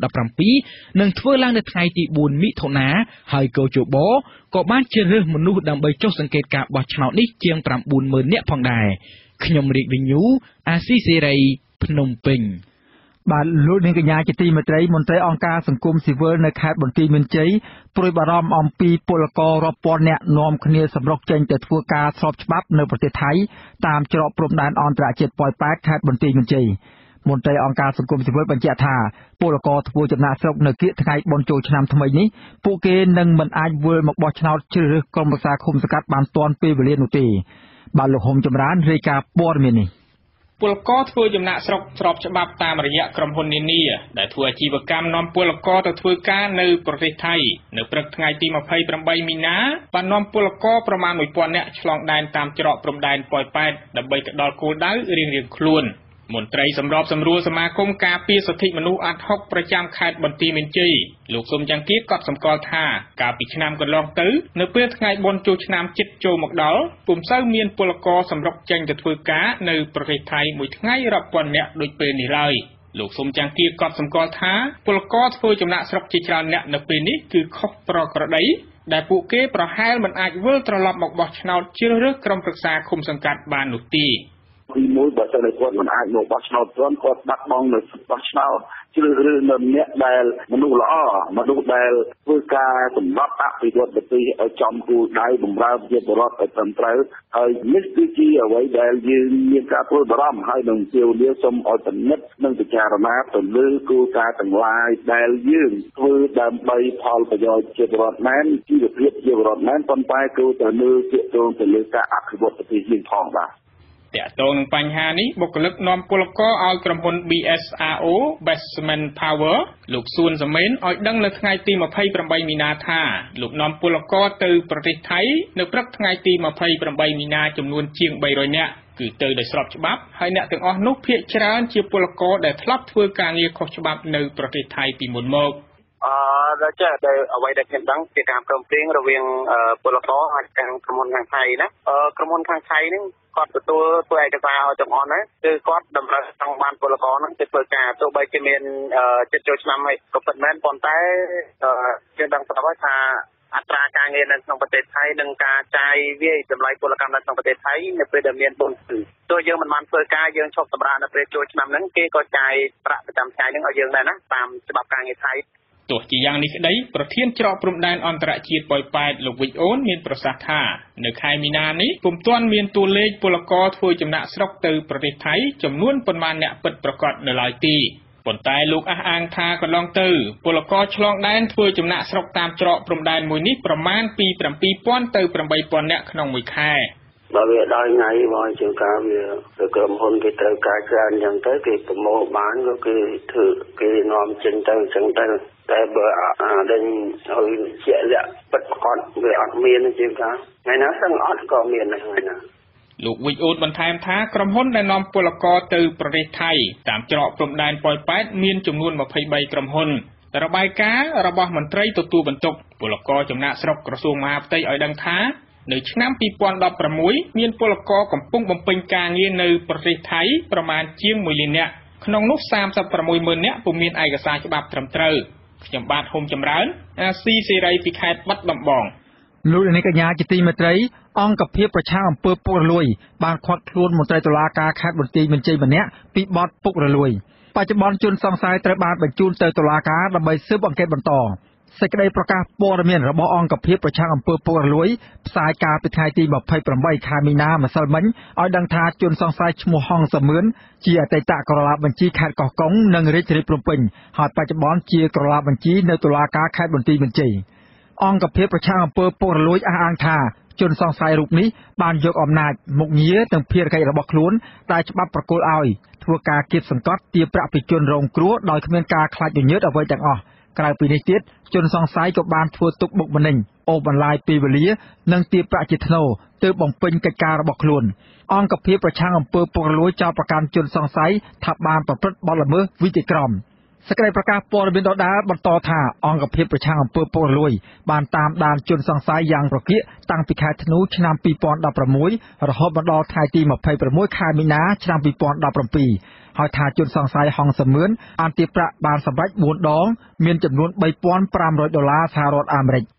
2017នឹងធ្វើឡើងនៅថ្ងៃទី4មិថុនាហើយកោជបក៏បានជ្រើសរើសមនុស្សដើម្បីចុះសង្កេតការបោះឆ្នោតនេះជាង 90,000 នាក់ផងដែរខ្ញុំរាជវិញ្ញូអាស៊ីសេរីភ្នំពេញបាទលោកនាងកញ្ញាជាទីមេត្រីមន្ត្រីអង្គការសង្គមស៊ីវិលនៅខេត្តបន្ទាយមានជ័យព្រួយបារម្ភអំពីពលកររាប់ពាន់នាក់នាំគ្នាសម្រុកចេញទៅធ្វើការស្របច្បាប់នៅប្រទេសថៃតាមច្រកព្រំដែនអន្តរជាតិប៉ោយប៉ែតខេត្តបន្ទាយមានជ័យមន្ត្រីអង្គការសង្គមស៊ីវិលបញ្ជាក់ថាពលករធ្វើចំណាក់ស្រុកនៅគៀកថ្ងៃបុណ្យចូលឆ្នាំថ្មីនេះពួកគេនឹងមិនអាចវិលមកបោះឆ្នោតជ្រើសរើសក្រុមប្រឹក្សាឃុំសង្កាត់បានទាន់ពេលវេលានោះទេបាទលោកហុំចម្រើនរាយការណ៍ព័ត៌មាននេះពលករធ្វើចំណាក់ស្រុកស្របច្បាប់តាមរយៈក្រុមហ៊ុននានាដែលធ្វើអាជីវកម្មនាំពលករទៅធ្វើការនៅប្រទេសថៃនៅព្រឹកថ្ងៃទី28មីនាបាននាំពលករប្រមាណ 1,000 នាក់ឆ្លងដែនតាមច្រកព្រំដែនប៉ោយប៉ែតដើម្បីទៅដល់គោលដៅរៀងៗខ្លួនមន្ត្រីសម្របសម្រួលសមាគមការពារសិទ្ធិមនុស្សអាត់ហុកប្រចាំខេត្តបន្ទាយមានជ័យលោកសុំចង្គាក៏សម្គាល់ថាកាលពីឆ្នាំកន្លងទៅនៅពេលថ្ងៃបុណ្យចូលឆ្នាំជិតចូលមកដល់ពុំសូវមានពលករសម្រុកចេញទៅធ្វើការនៅប្រទេសថៃមួយថ្ងៃរាប់ពាន់នាក់ដូចពេលនេះឡើយលោកសុំចង្គាក៏សម្គាល់ថាពលករធ្វើចំណាក់ស្រុកជាច្រើនអ្នកនៅពេលនេះគឺខុសប្រក្រតីដែលពួកគេប្រហែលមិនអាចវិលត្រឡប់មកបោះឆ្នោតជ្រើសរើសក្រុមប្រឹក្សាឃុំសង្កាត់បាននោះទេពីមួយបើសិនតែគាត់មិនអាចមកបោះឆ្នោតទាន់គាត់បាត់បង់នៅបោះឆ្នោតជ្រើសរើសនៅអ្នកដែលមនុស្សល្អមនុស្សដែលធ្វើការសម្បត្តិអភិវឌ្ឍប្រទេសឲ្យចំគោលដៅបម្រើប្រជាពលរដ្ឋឲ្យត្រឹមត្រូវហើយនេះគឺជាអ្វីដែលយើងមានការព្រួយបារម្ភហើយនឹងជាវលាសូមឲ្យពិនិត្យនិងពិចារណាទៅលើគោលការណ៍ទាំងឡាយដែលយើងធ្វើដើម្បីផលប្រយោជន៍ជាពលរដ្ឋមែនជីវភាពជាពលរដ្ឋមែនប៉ុន្តែគួរតែមើលទាក់ទងទៅលើការអភិវឌ្ឍប្រទេសយើងផងបាទតាក់ទងនឹងបញ្ហានេះបុគ្គលិកនាំពលករឲ្យក្រុមហ៊ុន BSRO Basement Power លោកសួនសមែនឲ្យដឹងនៅថ្ងៃទី28មីនាថាលោកនាំពលករទៅប្រទេសថៃនៅព្រឹកថ្ងៃទី28មីនាចំនួនជាង300នាក់គឺទៅដោយស្របច្បាប់ហើយអ្នកទាំងអស់នោះភាគច្រើនជាពលករដែលធ្លាប់ធ្វើការងារខុសច្បាប់នៅប្រទេសថៃពីមុនមកដល់ចេះតែអ្វីដែលខ្ញុំដឹងជាការព្រមព្រៀងរវាងពលករហើយនិងក្រុមហ៊ុនខាងថៃណាក្រុមហ៊ុនខាងថៃនេះគាត់ទទួលធ្វើឯកសារឲ្យទាំងអស់ហ្នឹងគឺគាត់តម្រូវចង់បានពលករហ្នឹងទៅធ្វើការទោះបីជាមានចិត្តចូលឆ្នាំហើយក៏ពិតមែនប៉ុន្តែយើងដឹងស្រាប់ហើយថាអត្រាការងារនៅក្នុងប្រទេសថៃនិងការចាយវាយតម្លៃពលកម្មនៅក្នុងប្រទេសថៃនៅពេលដែលមានបុណ្យទោះយើងមិនបានធ្វើការយើងឈប់សម្រាកនៅពេលចូលឆ្នាំហ្នឹងគេក៏ចាយប្រាក់ប្រចាំថ្ងៃហ្នឹងឲ្យយើងដែរណាតាមច្បាប់ការងារថៃទោះជាយ៉ាងនេះក្តីប្រធានច្រកព្រំដែនអន្តរជាតិប៉ោយប៉ែតលោកវិចអូនមានប្រសាសន៍ថានៅខែមីនានេះពុំទាន់មានតួលេខពលករធ្វើចំណាក់ស្រុកទៅប្រទេសថៃចំនួនប៉ុន្មានអ្នកពិតប្រាកដនៅឡើយទេប៉ុន្តែលោកអះអាងថាកន្លងទៅពលករឆ្លងដែនធ្វើចំណាក់ស្រុកតាមច្រកព្រំដែនមួយនេះប្រមាណពី 7,000 ទៅ 8,000 នាក់ក្នុងមួយខែបើវាដល់ថ្ងៃបងជាងការវាក្រុមហ៊ុនគេត្រូវការច្រើនអញ្ចឹងទៅគេប្រមូលបានក៏គេធ្វើគេនាំចេញទៅអញ្ចឹងទៅតែបើដេញឲ្យជាក់លាក់ពិតប្រាកដវាអត់មានជាងការថ្ងៃណាសឹងអត់ក៏មានដែរថ្ងៃណាលោកវិចអូនបន្ថែមថាក្រុមហ៊ុនដែលនាំពលករទៅប្រទេសថៃតាមច្រកព្រំដែនប៉ោយប៉ែតមានចំនួន23ក្រុមហ៊ុនរបាយការណ៍របស់មន្ត្រីទទួលបន្ទុកពលករចំណាក់ស្រុកក្រសួងមហាផ្ទៃឲ្យដឹងថានៅឆ្នាំ2016មានពលករកំពុងបំពេញការងារនៅប្រទេសថៃប្រមាណជាង1លាននាក់ក្នុងនោះ 36,000 នាក់ពុំមានឯកសារច្បាប់ត្រឹមត្រូវខ្ញុំបាទហុំចម្រើនអាស៊ីសេរីពីខេត្តបាត់ដំបងលោកនាយកញ្ញាជាទីមេត្រីអង្គភាពប្រឆាំងអំពើពុករលួយបានឃាត់ខ្លួនមន្ត្រីតុលាការខេត្តបន្ទាយមានជ័យម្នាក់ពីបទពុករលួយបច្ចុប្បន្នជនសង្ស័យត្រូវបានបញ្ជូនទៅតុលាការដើម្បីស៊ើបអង្កេតបន្តសេចក្តីប្រកាសព័ត៌មានរបស់អង្គភាពប្រឆាំងអំពើពុករលួយផ្សាយកាលពីថ្ងៃទី28ខែមីនាម្សិលមិញឲ្យដឹងថាជនសង្ស័យឈ្មោះហងសមឿនជាអតីតក្រឡាបញ្ជីខេត្តកោះកុងនិងរាជធានីភ្នំពេញហើយបច្ចុប្បន្នជាក្រឡាបញ្ជីនៅតុលាការខេត្តបន្ទាយមានជ័យអង្គភាពប្រឆាំងអំពើពុករលួយអះអាងថាជនសង្ស័យរូបនេះបានយកអំណាចមុខងារនិងភារកិច្ចរបស់ខ្លួនដែលច្បាប់ប្រគល់ឲ្យធ្វើការគៀបសង្កត់ទារប្រាក់ពីជនរងគ្រោះដោយគ្មានការខ្លាចញញើតអ្វីទាំងអស់ក្រៅពីនេះទៀតជនសង្ស័យក៏បានធ្វើទុកបុកម្នេញអូសបន្លាយពេលវេលានិងទារប្រាក់ជាថ្នូរទើបបំពេញកិច្ចការរបស់ខ្លួនអង្គភាពប្រឆាំងអំពើពុករលួយចោទប្រកាន់ជនសង្ស័យថាបានប្រព្រឹត្តបទល្មើសវិជាក្រមសេចក្តីប្រកាសព័ត៌មានដដែលបន្តថាអង្គភាពប្រឆាំងអំពើពុករលួយបានតាមដានជនសង្ស័យយ៉ាងប្រកៀកតាំងពីខែធ្នូឆ្នាំ2016រហូតមកដល់ថ្ងៃទី26ខែមីនាឆ្នាំ2017ហើយថាជនសង្ស័យហងសមឿនបានទារប្រាក់បានសម្រេច4ដងមានចំនួន$3,500សហរដ្ឋអាមេរិក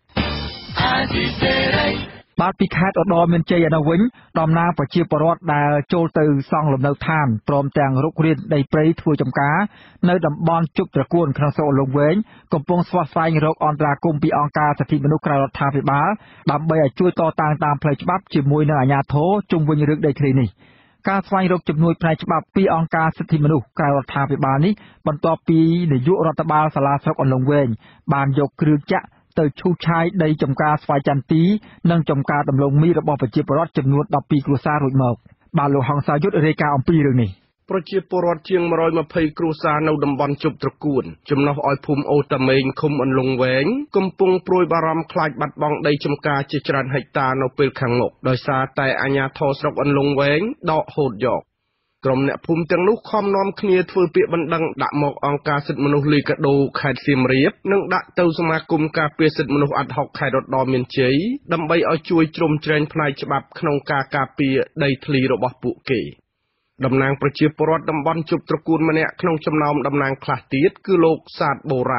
បាទពីខេត្តឧត្តរមានជ័យឯនោះវិញតំណាងប្រជាពលរដ្ឋដែលចូលទៅសង់លំនៅឋានព្រមទាំងរុករានដីព្រៃធ្វើចំការនៅតំបន់ជប់ត្រកួនក្នុងស្រុកលំវែងកំពុងស្វែងស្វែងរកអន្តរាគមន៍ពីអង្គការសិទ្ធិមនុស្សក្រៅរដ្ឋាភិបាលដើម្បីឲ្យជួយតតាំងតាមផ្លូវច្បាប់ជាមួយនឹងអាជ្ញាធរជុំវិញរឿងដីធ្លីនេះការស្វែងរកជំនួយផ្នែកច្បាប់ពីអង្គការសិទ្ធិមនុស្សក្រៅរដ្ឋាភិបាលនេះបន្ទាប់ពីនាយករដ្ឋបាលសាលាស្រុកអន្លង់វែងបានយកគ្រឿងចាក់ទៅឈូសឆាយដីចំការស្វាយចន្ទទីនិងចំការដំឡូងមីរបស់ប្រជាពលរដ្ឋចំនួន12គ្រួសាររួចមកបាទលោកហងសាយុទ្ធរាយការណ៍អំពីរឿងនេះប្រជាពលរដ្ឋជាង120គ្រួសារនៅតំបន់ជប់ត្រកួនចំណុះឲ្យភូមិអូតាមេងឃុំអន្លង់វែងកំពុងព្រួយបារម្ភខ្លាចបាត់បង់ដីចំការជាច្រើនហិកតានៅពេលខាងមុខដោយសារតែអាជ្ញាធរស្រុកអន្លង់វែងដកហូតយកក្រុមអ្នកភូមិទាំងនោះខំនាំគ្នាធ្វើពាក្យបណ្ដឹងដាក់មកអង្គការសិទ្ធិមនុស្សលីកាដូខេត្តសៀមរាបនិងដាក់ទៅសមាគមការពារសិទ្ធិមនុស្សអាត់ហុកខេត្តឧត្តរមានជ័យដើម្បីឲ្យជួយជ្រោមជ្រែងផ្នែកច្បាប់ក្នុងការការពារដីធ្លីរបស់ពួកគេតំណាងប្រជាពលរដ្ឋតំបន់ជប់ត្រកួនម្នាក់ក្នុងចំណោមតំណាងខ្លះទៀតគឺលោកសាទបូរ៉ា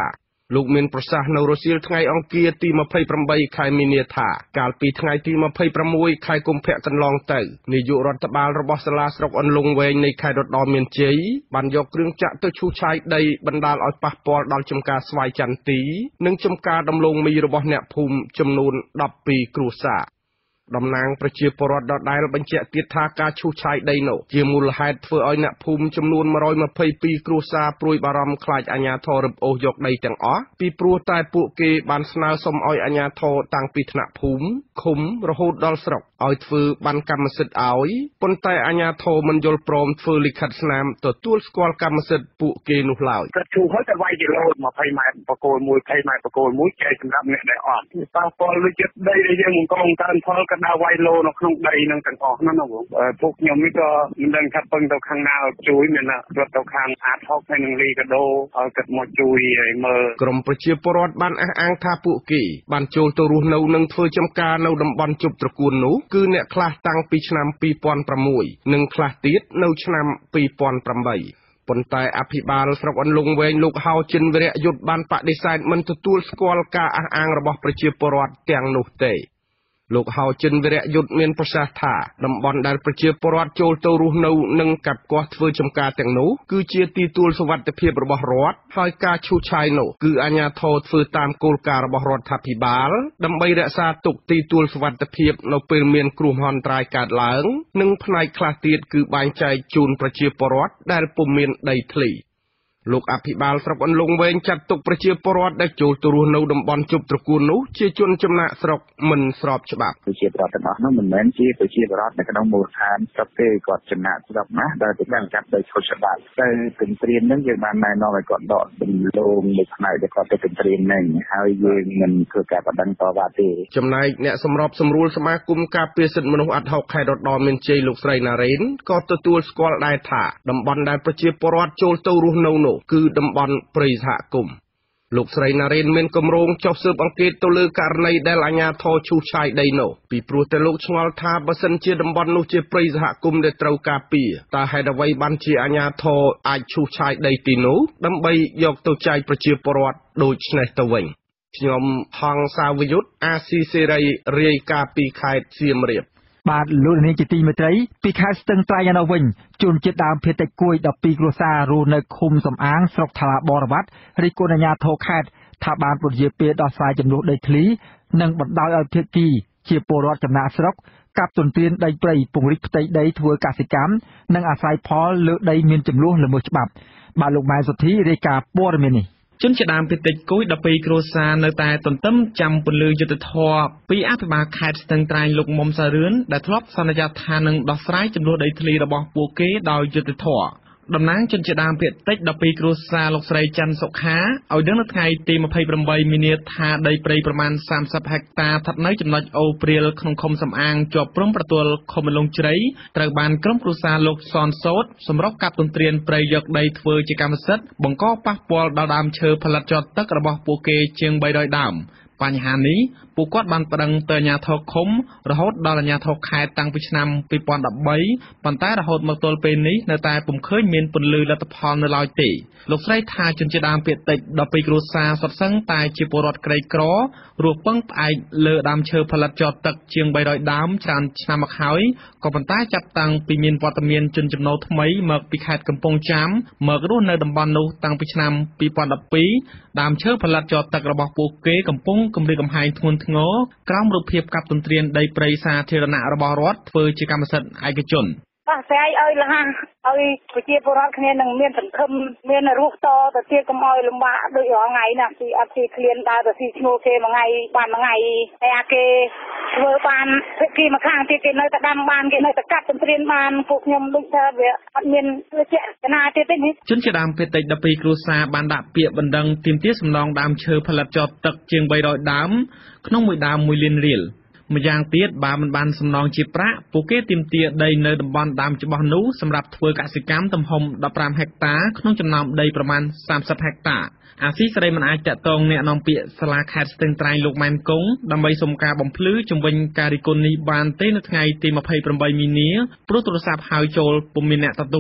លោកមានប្រសាសន៍នៅរុស្ស៊ីថ្ងៃអង្គារទី28ខែមីនាថាកាលពីថ្ងៃទី26ខែកុម្ភៈកន្លងទៅនាយករដ្ឋបាលរបស់សាលាស្រុកអន្លង់វែងនៃខេត្តរតនមានជ័យបានយកគ្រឿងចាក់ទៅឈូសឆាយដីបណ្ដាលឲ្យប៉ះពាល់ដល់ចំការស្វាយចន្ទទីនិងចំការដំឡូងមីរបស់អ្នកភូមិចំនួន12គ្រួសារតំណាងប្រជាពលរដ្ឋដដែលបញ្ជាក់ទៀតថាការឈូសឆាយដីនោះជាមូលហេតុធ្វើឲ្យអ្នកភូមិចំនួន122គ្រួសារព្រួយបារម្ភខ្លាចអាជ្ញាធររឹបអូសយកដីទាំងអស់ពីព្រោះតែពួកគេបានស្នើសុំឲ្យអាជ្ញាធរតាំងពីថ្នាក់ភូមិឃុំរហូតដល់ស្រុកឲ្យធ្វើបានកម្មសិទ្ធិឲ្យប៉ុន្តែអាជ្ញាធរមិនយល់ព្រមធ្វើលិខិតស្នាមទទួលស្គាល់កម្មសិទ្ធិពួកគេនោះឡើយគាត់ឈូសហើយតែវាយគីឡូ20ម៉ែត្របកគោល1 20ម៉ែត្របកគោល1ចែកសម្រាប់អ្នកដែលអត់ប៉ះពាល់លើចិត្តដីដែលយើងមិនកំកើនផលក៏ដើរវាយឡូនៅក្នុងដីនឹងទាំងអស់ហ្នឹងណាបងពួកខ្ញុំនេះក៏មិនដឹងថាពឹងទៅខាងណាជួយមានណារត់ទៅខាងអាតហុកហើយនឹងលីកាដូឲ្យគាត់មកជួយឲ្យមើលក្រមប្រជាពលរដ្ឋបានអះអាងថាពួកគេបានចូលទៅរស់នៅនិងធ្វើចំការនៅតំបន់ជប់ត្រកួននោះគឺអ្នកខ្លះតាំងពីឆ្នាំ2006និងខ្លះទៀតនៅឆ្នាំ2008ប៉ុន្តែអភិបាលស្រុកអន្លង់វែងលោកហៅចិនវរៈយុទ្ធបានបដិសេធមិនទទួលស្គាល់ការអះអាងរបស់ប្រជាពលរដ្ឋទាំងនោះទេលោកហៅចិនវរៈយុទ្ធមានប្រសាសន៍ថាតំបន់ដែលប្រជាពលរដ្ឋចូលទៅរស់នៅនិងកាប់គាស់ធ្វើចំការទាំងនោះគឺជាទីទួលសុវត្ថិភាពរបស់រដ្ឋហើយការឈូសឆាយនោះគឺអាជ្ញាធរធ្វើតាមគោលការណ៍របស់រដ្ឋាភិបាលដើម្បីរក្សាទុកទីទួលសុវត្ថិភាពនៅពេលមានគ្រោះមហន្តរាយកើតឡើងនិងផ្នែកខ្លះទៀតគឺបែងចែកជូនប្រជាពលរដ្ឋដែលពុំមានដីធ្លីលោកអភិបាលស្រុកអន្លង់វែងចាត់ទុកប្រជាពលរដ្ឋដែលចូលទៅរស់នៅតំបន់ជប់ត្រកួននោះជាជនចំណាក់ស្រុកមិនស្របច្បាប់ប្រជាពលរដ្ឋទាំងអស់នោះមិនមែនជាប្រជាពលរដ្ឋនៅក្នុងមូលដ្ឋានស្រុកទេគាត់ចំណាក់ស្រុកណាដែលទៅកាន់កាប់ដោយខុសច្បាប់ទៅគន្ទ្រាននឹងយើងបានណែនាំឲ្យគាត់ដកដំឡូងនៅផ្នែកដែលគាត់ទៅគន្ទ្រាននឹងហើយយើងមិនធ្វើការបដិងតវ៉ាទេចំណែកអ្នកសម្របសម្រួលសមាគមការពារសិទ្ធិមនុស្សអាត់ហុកខេត្តរតនមានជ័យលោកស្រីណារ៉េនក៏ទទួលស្គាល់ដែរថាតំបន់ដែលប្រជាពលរដ្ឋចូលទៅរស់នៅនោះគឺតំបន់ព្រៃសហគមន៍លោកស្រីណារ៉េនមានគម្រោងចុះស៊ើបអង្កេតទៅលើករណីដែលអាជ្ញាធរឈូសឆាយដីនោះពីព្រោះតែលោកឆ្ងល់ថាបើសិនជាតំបន់នោះជាព្រៃសហគមន៍ដែលត្រូវការពារតើហេតុអ្វីបានជាអាជ្ញាធរអាចឈូសឆាយដីទីនោះដើម្បីយកទៅចែកប្រជាពលរដ្ឋដូចនេះទៅវិញខ្ញុំហងសាវយុទ្ធអាស៊ីសេរីរាយការណ៍ពីខេត្តសៀមរាបបាទលោកនាងជាទីមេត្រីពីខេត្តស្ទឹងត្រែងនៅវិញជនជាតិដើមភាគតិចគួយ12គ្រួសាររស់នៅឃុំសំអាងស្រុកថ្លាបរវត្តរិះគន់អាជ្ញាធរខេត្តថាបានពន្យាពេលដោះស្រាយចំនួនដីធ្លីនិងបណ្ដោយឲ្យភាគីជាពលរដ្ឋចំណាក់ស្រុកកាប់ទន្ទ្រានដីព្រៃពង្រីកផ្ទៃដីធ្វើកសិកម្មនិងអាស្រ័យផលលើដីមានចំនួនល្មើសច្បាប់បាទលោកម៉ែសុធីរាយការណ៍ព័ត៌មាននេះជនជាដើមភាគតិចគួយ12គ្រួសារនៅតែទន្ទឹមចាំពន្លឺយុទ្ធធរពីអភិបាលខេត្តស្ទឹងត្រែងលោកមុំសារឿនដែលធ្លាប់សន្យាថានឹងដោះស្រាយចំនួនដីធ្លីរបស់ពួកគេដោយយុត្តិធម៌តំណាងជនជាដើមភាគតិច12គ្រួសារលោកស្រីច័ន្ទសុខាឲ្យដឹងនៅថ្ងៃទី28មីនាថាដីព្រៃប្រមាណ30ហិកតាស្ថិតនៅចំណុចអូព្រាលក្នុងឃុំសំអាងជាប់ព្រំប្រទល់ឃុំមលងជ្រៃត្រូវបានក្រុមគ្រួសារលោកសនសោតសម្រុកកាប់ទន្ទ្រានព្រៃយកដីធ្វើជាកម្មសិទ្ធិបង្កប៉ះពាល់ដល់ដើមឈើផលិតជាប់ទឹករបស់ពួកគេជាង300ដើមបញ្ហានេះពួកគាត់បានប្តឹងទៅអាជ្ញាធរឃុំរហូតដល់អាជ្ញាធរខេត្តតាំងពីឆ្នាំ2013ប៉ុន្តែរហូតមកទល់ពេលនេះនៅតែពុំឃើញមានពន្លឺលទ្ធផលនៅឡើយទេលោកស្រីថាជនជាដើមភាគតិច12គ្រួសារសុទ្ធសឹងតែជាពលរដ្ឋក្រីក្ររស់ពឹងផ្អែកលើដើមឈើផលិតជាប់ទឹកជាង300ដើមច្រើនឆ្នាំមកហើយក៏ប៉ុន្តែចាប់តាំងពីមានវត្តមានជនចំណូលថ្មីមកពីខេត្តកំពង់ចាមមករស់នៅតំបន់នោះតាំងពីឆ្នាំ2012ដើមឈើផលិតជាប់ទឹករបស់ពួកគេកំពុងគំរាមកំហែងធ្ងន់ធ្ងរក្រោមរូបភាពកាប់ទន្ទ្រានដីព្រៃសាធារណៈរបស់រដ្ឋធ្វើជាកម្មសិទ្ធិឯកជនបាទស្រីឲ្យលះឲ្យប្រជាពលរដ្ឋគ្នានឹងមានសង្ឃឹមមានរស់តទៅទៀតកុំឲ្យលំបាកដូចរាល់ថ្ងៃណាពីអត់ពីឃ្លានដើរទៅស៊ីឈ្នួលគេមួយថ្ងៃបានមួយថ្ងៃតែអាគេធ្វើបានគេមកខាងទៀតគេនៅតែដាំបានគេនៅតែកាត់ទន្ទ្រានបានពួកខ្ញុំដូចថាវាអត់មានជាចនាទៀតទេនេះជនជាដើមភាគតិច12គ្រួសារបានដាក់ពាក្យបណ្ដឹងទាមទារសំណងដើមឈើផលិតជាប់ទឹកជាង300ដើមក្នុងមួយដើម1លានរៀលម្យ៉ាងទៀតបើមិនបានសំណងជាប្រាក់ពួកគេទាមទារដីនៅតំបន់ដើមច្បាស់នោះសម្រាប់ធ្វើកសិកម្មទំហំ15ហិកតាក្នុងចំណោមដីប្រមាណ30ហិកតាអាស៊ីសេរីមិនអាចតាក់ទងអ្នកនាំពាក្យសាលាខេត្តស្ទឹងត្រែងលោកម៉ែនគង់ដើម្បីសុំការបំភ្លឺជំវិញការរិះគន់នេះបានទេនៅថ្ងៃទី28មីនាព្រោះទូរស័ព្ទហៅចូលពុំមានអ្នកទទួល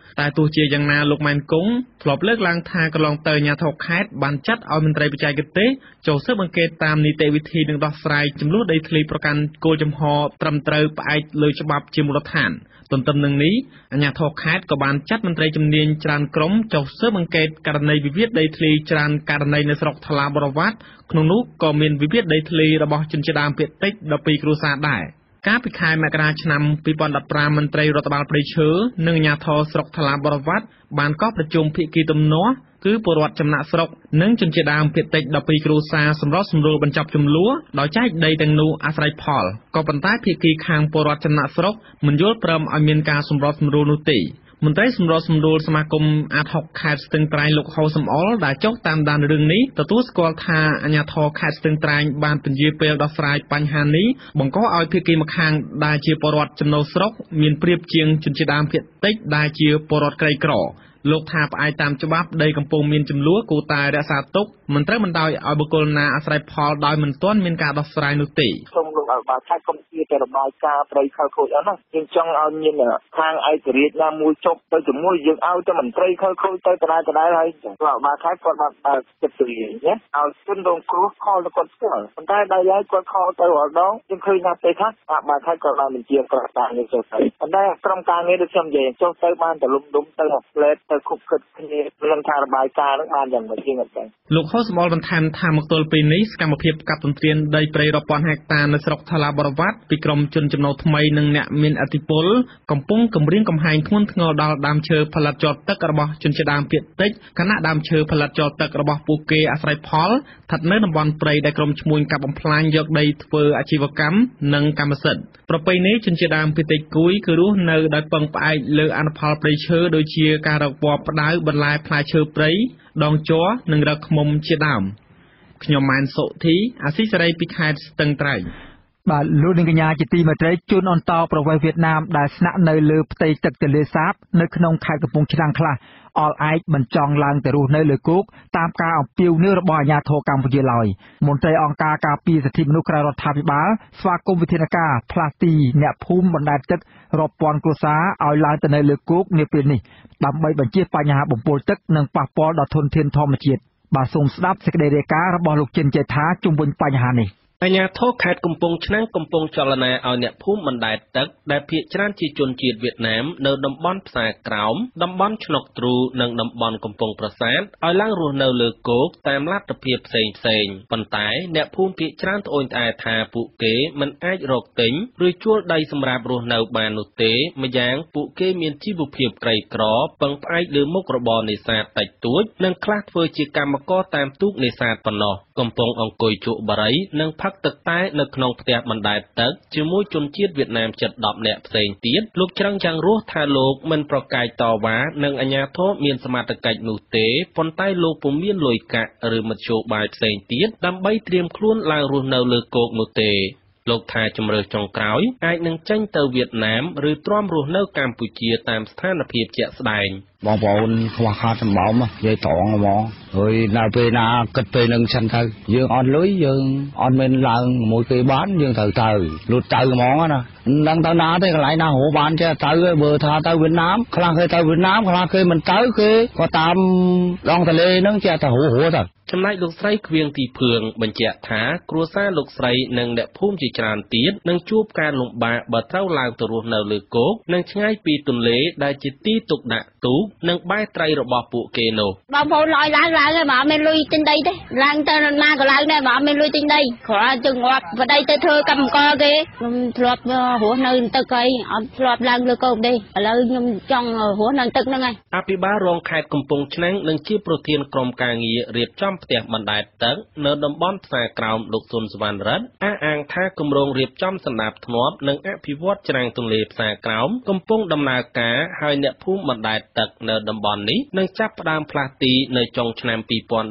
តែទោះជាយ៉ាងណាលោកម៉ែនគង់ធ្លាប់លើកឡើងថាកន្លងទៅអាជ្ញាធរខេត្តបានចាត់ឲ្យមន្ត្រីបច្ចេកទេសចូលស៊ើបអង្កេតតាមនីតិវិធីនិងដោះស្រាយចំនួនដីធ្លីប្រកាន់គោលចំហត្រឹមត្រូវផ្អែកលើច្បាប់ជាមូលដ្ឋានទន្ទឹមនឹងនេះអាជ្ញាធរខេត្តក៏បានចាត់មន្ត្រីជំនាញច្រើនក្រុមចុះស៊ើបអង្កេតករណីវិវាទដីធ្លីច្រើនករណីនៅស្រុកថ្លាបរវត្តក្នុងនោះក៏មានវិវាទដីធ្លីរបស់ជនជាតិដើមភាគតិច12គ្រួសារដែរកាលពីខែមករាឆ្នាំ2015មន្ត្រីរដ្ឋបាលព្រៃឈើនិងអាជ្ញាធរស្រុកថ្លាបរវត្តបានកោះប្រជុំភាគីទំនាស់គឺពលរដ្ឋចំណាក់ស្រុកនិងជនជាតិដើមភាគតិច12គ្រួសារសម្រាប់សម្រួលបញ្ចប់ជម្លោះដោយចែកដីទាំងនោះអាស្រ័យផលក៏ប៉ុន្តែភាគីខាងពលរដ្ឋចំណាក់ស្រុកមិនយល់ព្រមឲ្យមានការសម្របសម្រួលនោះទេមន្ត្រីសម្របសម្រួលសមាគមអាត60ខេត្តស្ទឹងត្រែងលោកហៅសំអល់ដែលចុះតាមដានរឿងនេះទទួលស្គាល់ថាអាជ្ញាធរខេត្តស្ទឹងត្រែងបានពន្យាពេលដោះស្រាយបញ្ហានេះបង្កឲ្យភាគីម្ខាងដែលជាពលរដ្ឋចំណូលស្រុកមានប្រៀបជាងជនជាតិដើមភាគតិចដែលជាពលរដ្ឋក្រីក្រលោកថាផ្អែកតាមច្បាប់ដីកំពុងមានចំនួនគួរតែរក្សាទុកមិនត្រូវបណ្ដោយឲ្យបុគ្គលណាអាស្រ័យផលដោយមិនទាន់មានការដោះស្រាយនោះទេសូមលោកឲ្យបាទខេត្តកុំជាតែរបាយការណ៍ព្រៃខលខូចអស់ណាយើងចង់ឲ្យមានខាងឯករាជ្យណាមួយចុះទៅជាមួយយើងឲ្យតែមន្ត្រីខលខូចទៅដដែលហើយបាទបាទខេត្តគាត់បានចិត្តទូលាយណាឲ្យជនរងគ្រោះខលទៅគាត់ស្គាល់ប៉ុន្តែដល់ហើយគាត់ខលទៅរាល់ដងយើងឃើញថាពេលថាបាទខេត្តគាត់បានបញ្ជាប្រកាសនេះចុះទៅប៉ុន្តែក្រុមការងារដូចខ្ញុំនិយាយចុះទៅបានតលំដុំទៅមកផ្លែតទៅគប់គិតគ្នានឹងថារបាយការណ៍នឹងបានយ៉ាងម៉េចជាងអត់ទេលោកហូសមអល់បន្ថែមថាមកទល់ពេលនេះសកម្មភាពកាប់ទន្ទ្រានដីព្រៃរាប់ពាន់ហិកតានៅស្រុកថ្លាបរវត្តពីក្រុមជនចំណូលថ្មីនិងអ្នកមានឥទ្ធិពលកំពុងគំរាមកំហែងធ្ងន់ធ្ងរដល់ដើមឈើផលិតជាប់ទឹករបស់ជនជាតិដើមភាគតិចខណៈដើមឈើផលិតជាប់ទឹករបស់ពួកគេអាស្រ័យផលស្ថិតនៅតំបន់ព្រៃដែលក្រុមឈ្មួញកាប់បំផ្លាញយកដីធ្វើអាជីវកម្មនិងកម្មសិទ្ធិប្រពៃណីជនជាតិដើមភាគតិចគួយគឺរស់នៅដោយពឹងផ្អែកលើអនុផលព្រៃឈើដូចជាការរកពណ៌ផ្ដៅបន្លែផ្លែឈើព្រៃដងជ័រនិងរកឃ្មុំជាដើមខ្ញុំម៉ែនសុធីអាស៊ីសេរីពីខេត្តស្ទឹងត្រែងបាទលោកនាងកញ្ញាជាទីមេត្រីជនអន្តោប្រវេសន៍វៀតណាមដែលស្នាក់នៅលើផ្ទៃទឹកទន្លេសាបនៅក្នុងខេត្តកំពង់ឆ្នាំងខ្លះអល់ឯកមិនចង់ឡើងទៅរស់នៅលើគោកតាមការអំពាវនាវរបស់អាជ្ញាធរកម្ពុជាឡើយមន្ត្រីអង្គការការពារសិទ្ធិមនុស្សក្រៅរដ្ឋាភិបាលស្វាគមន៍វិធានការផ្លាស់ទីអ្នកភូមិបណ្ដែតទឹករាប់ពាន់គ្រួសារឲ្យឡើងទៅនៅលើគោកនាពេលនេះដើម្បីបញ្ជៀសបញ្ហាបំពុលទឹកនិងប៉ះពាល់ដល់ធនធានធម្មជាតិបាទសូមស្ដាប់សេចក្តីរាយការណ៍របស់លោកចិនចេថាជុំវិញបញ្ហានេះអាជ្ញាធរខេត្តកំពង់ឆ្នាំងកំពុងចលនាឲ្យអ្នកភូមិបណ្ដែតទឹកដែលភាគច្រើនជាជនជាតិវៀតណាមនៅតំបន់ផ្សារក្រោមតំបន់ឆ្នុកទ្រូនិងតំបន់កំពង់ប្រាសាទឲ្យឡើងរស់នៅលើគោកតាមលទ្ធភាពផ្សេងប៉ុន្តែអ្នកភូមិភាគច្រើនត្អូញត្អែថាពួកគេមិនអាចរកទិញឬជួលដីសម្រាប់រស់នៅបាននោះទេម្យ៉ាងពួកគេមានជីវភាពក្រីក្រពឹងផ្អែកលើមុខរបរនេសាទតិចតួចនិងខ្លះធ្វើជាកម្មករតាមទូកនេសាទប៉ុណ្ណោះកំពុងអង្គុយជក់បារីនិងផឹកទឹកតែនៅក្នុងផ្ទះបណ្ដែតទឹកជាមួយជនជាតិវៀតណាមជិត10នាក់ផ្សេងទៀតលោកច្រឹងចាំងរស់ថាលោកមិនប្រកែកតវ៉ានឹងអាជ្ញាធរមានសមត្ថកិច្ចនោះទេប៉ុន្តែលោកពុំមានលុយកាក់ឬមធ្យោបាយផ្សេងទៀតដើម្បីត្រៀមខ្លួនឡើងរស់នៅលើគោកនោះទេលោកថាជំរឿចុងក្រោយអាចនឹងចេញទៅវៀតណាមឬទ្រាំរស់នៅកម្ពុជាតាមស្ថានភាពជាក់ស្ដែងបងប្អូនខ្វះខាតសម្បំនិយាយត្រង់ហ្មងហើយដល់ពេលណាគិតពេលនឹងសិនទៅយើងអត់លុយយើងអត់មានឡើងមួយគេបានយើងត្រូវទៅលូតទៅហ្មងណាមិនដឹងទៅណាទេកន្លែងណាហៅបានចេះទៅបើថាទៅវៀតណាមខ្លះគេទៅវៀតណាមខ្លះគេមិនទៅគេក៏តាមដងទន្លេហ្នឹងចេះតែហួរទៅចំណែកលោកស្រីខ្វៀងទីភឿងបញ្ជាក់ថាគ្រួសារលោកស្រីនិងអ្នកភូមិជាច្រើនទៀតនឹងជួបការលំបាកបើត្រូវឡើងទៅរស់នៅលើគោកនិងឆ្ងាយពីទន្លេដែលជាទីទុកដាក់ទូកនិងបែត្រីរបស់ពួកគេនោះបងប្អូនឲ្យឡើងទេបើអត់មានលុយទិញដីទេឡើងទៅណាក៏ឡើងដែរបើអត់មានលុយទិញដីគ្រាន់តែងាប់ប្តីទៅធ្វើកម្មករគេខ្ញុំធ្លាប់រស់នៅទឹកហើយអត់ធ្លាប់ឡើងលើគោកទេឥឡូវខ្ញុំចង់រស់នៅទឹកហ្នឹងហើយអភិបាលរងខេត្តកំពង់ឆ្នាំងនិងជាប្រធានក្រុមការងាររៀបចំផ្ទះបណ្ដែតទឹកនៅតំបន់ផ្សារក្រោមលោកស៊ុនសវណ្ណរិទ្ធអះអាងថាគម្រោងរៀបចំសណ្ដាប់ធ្នាប់និងអភិវឌ្ឍច្រាំងទន្លេផ្សារក្រោមកំពុងដំណើរការហើយអ្នកភូមិបណ្ដែតទឹកនៅតំបន់នេះនឹងចាប់ផ្ដើមផ្លាស់ទីនៅចុងឆ្នាំ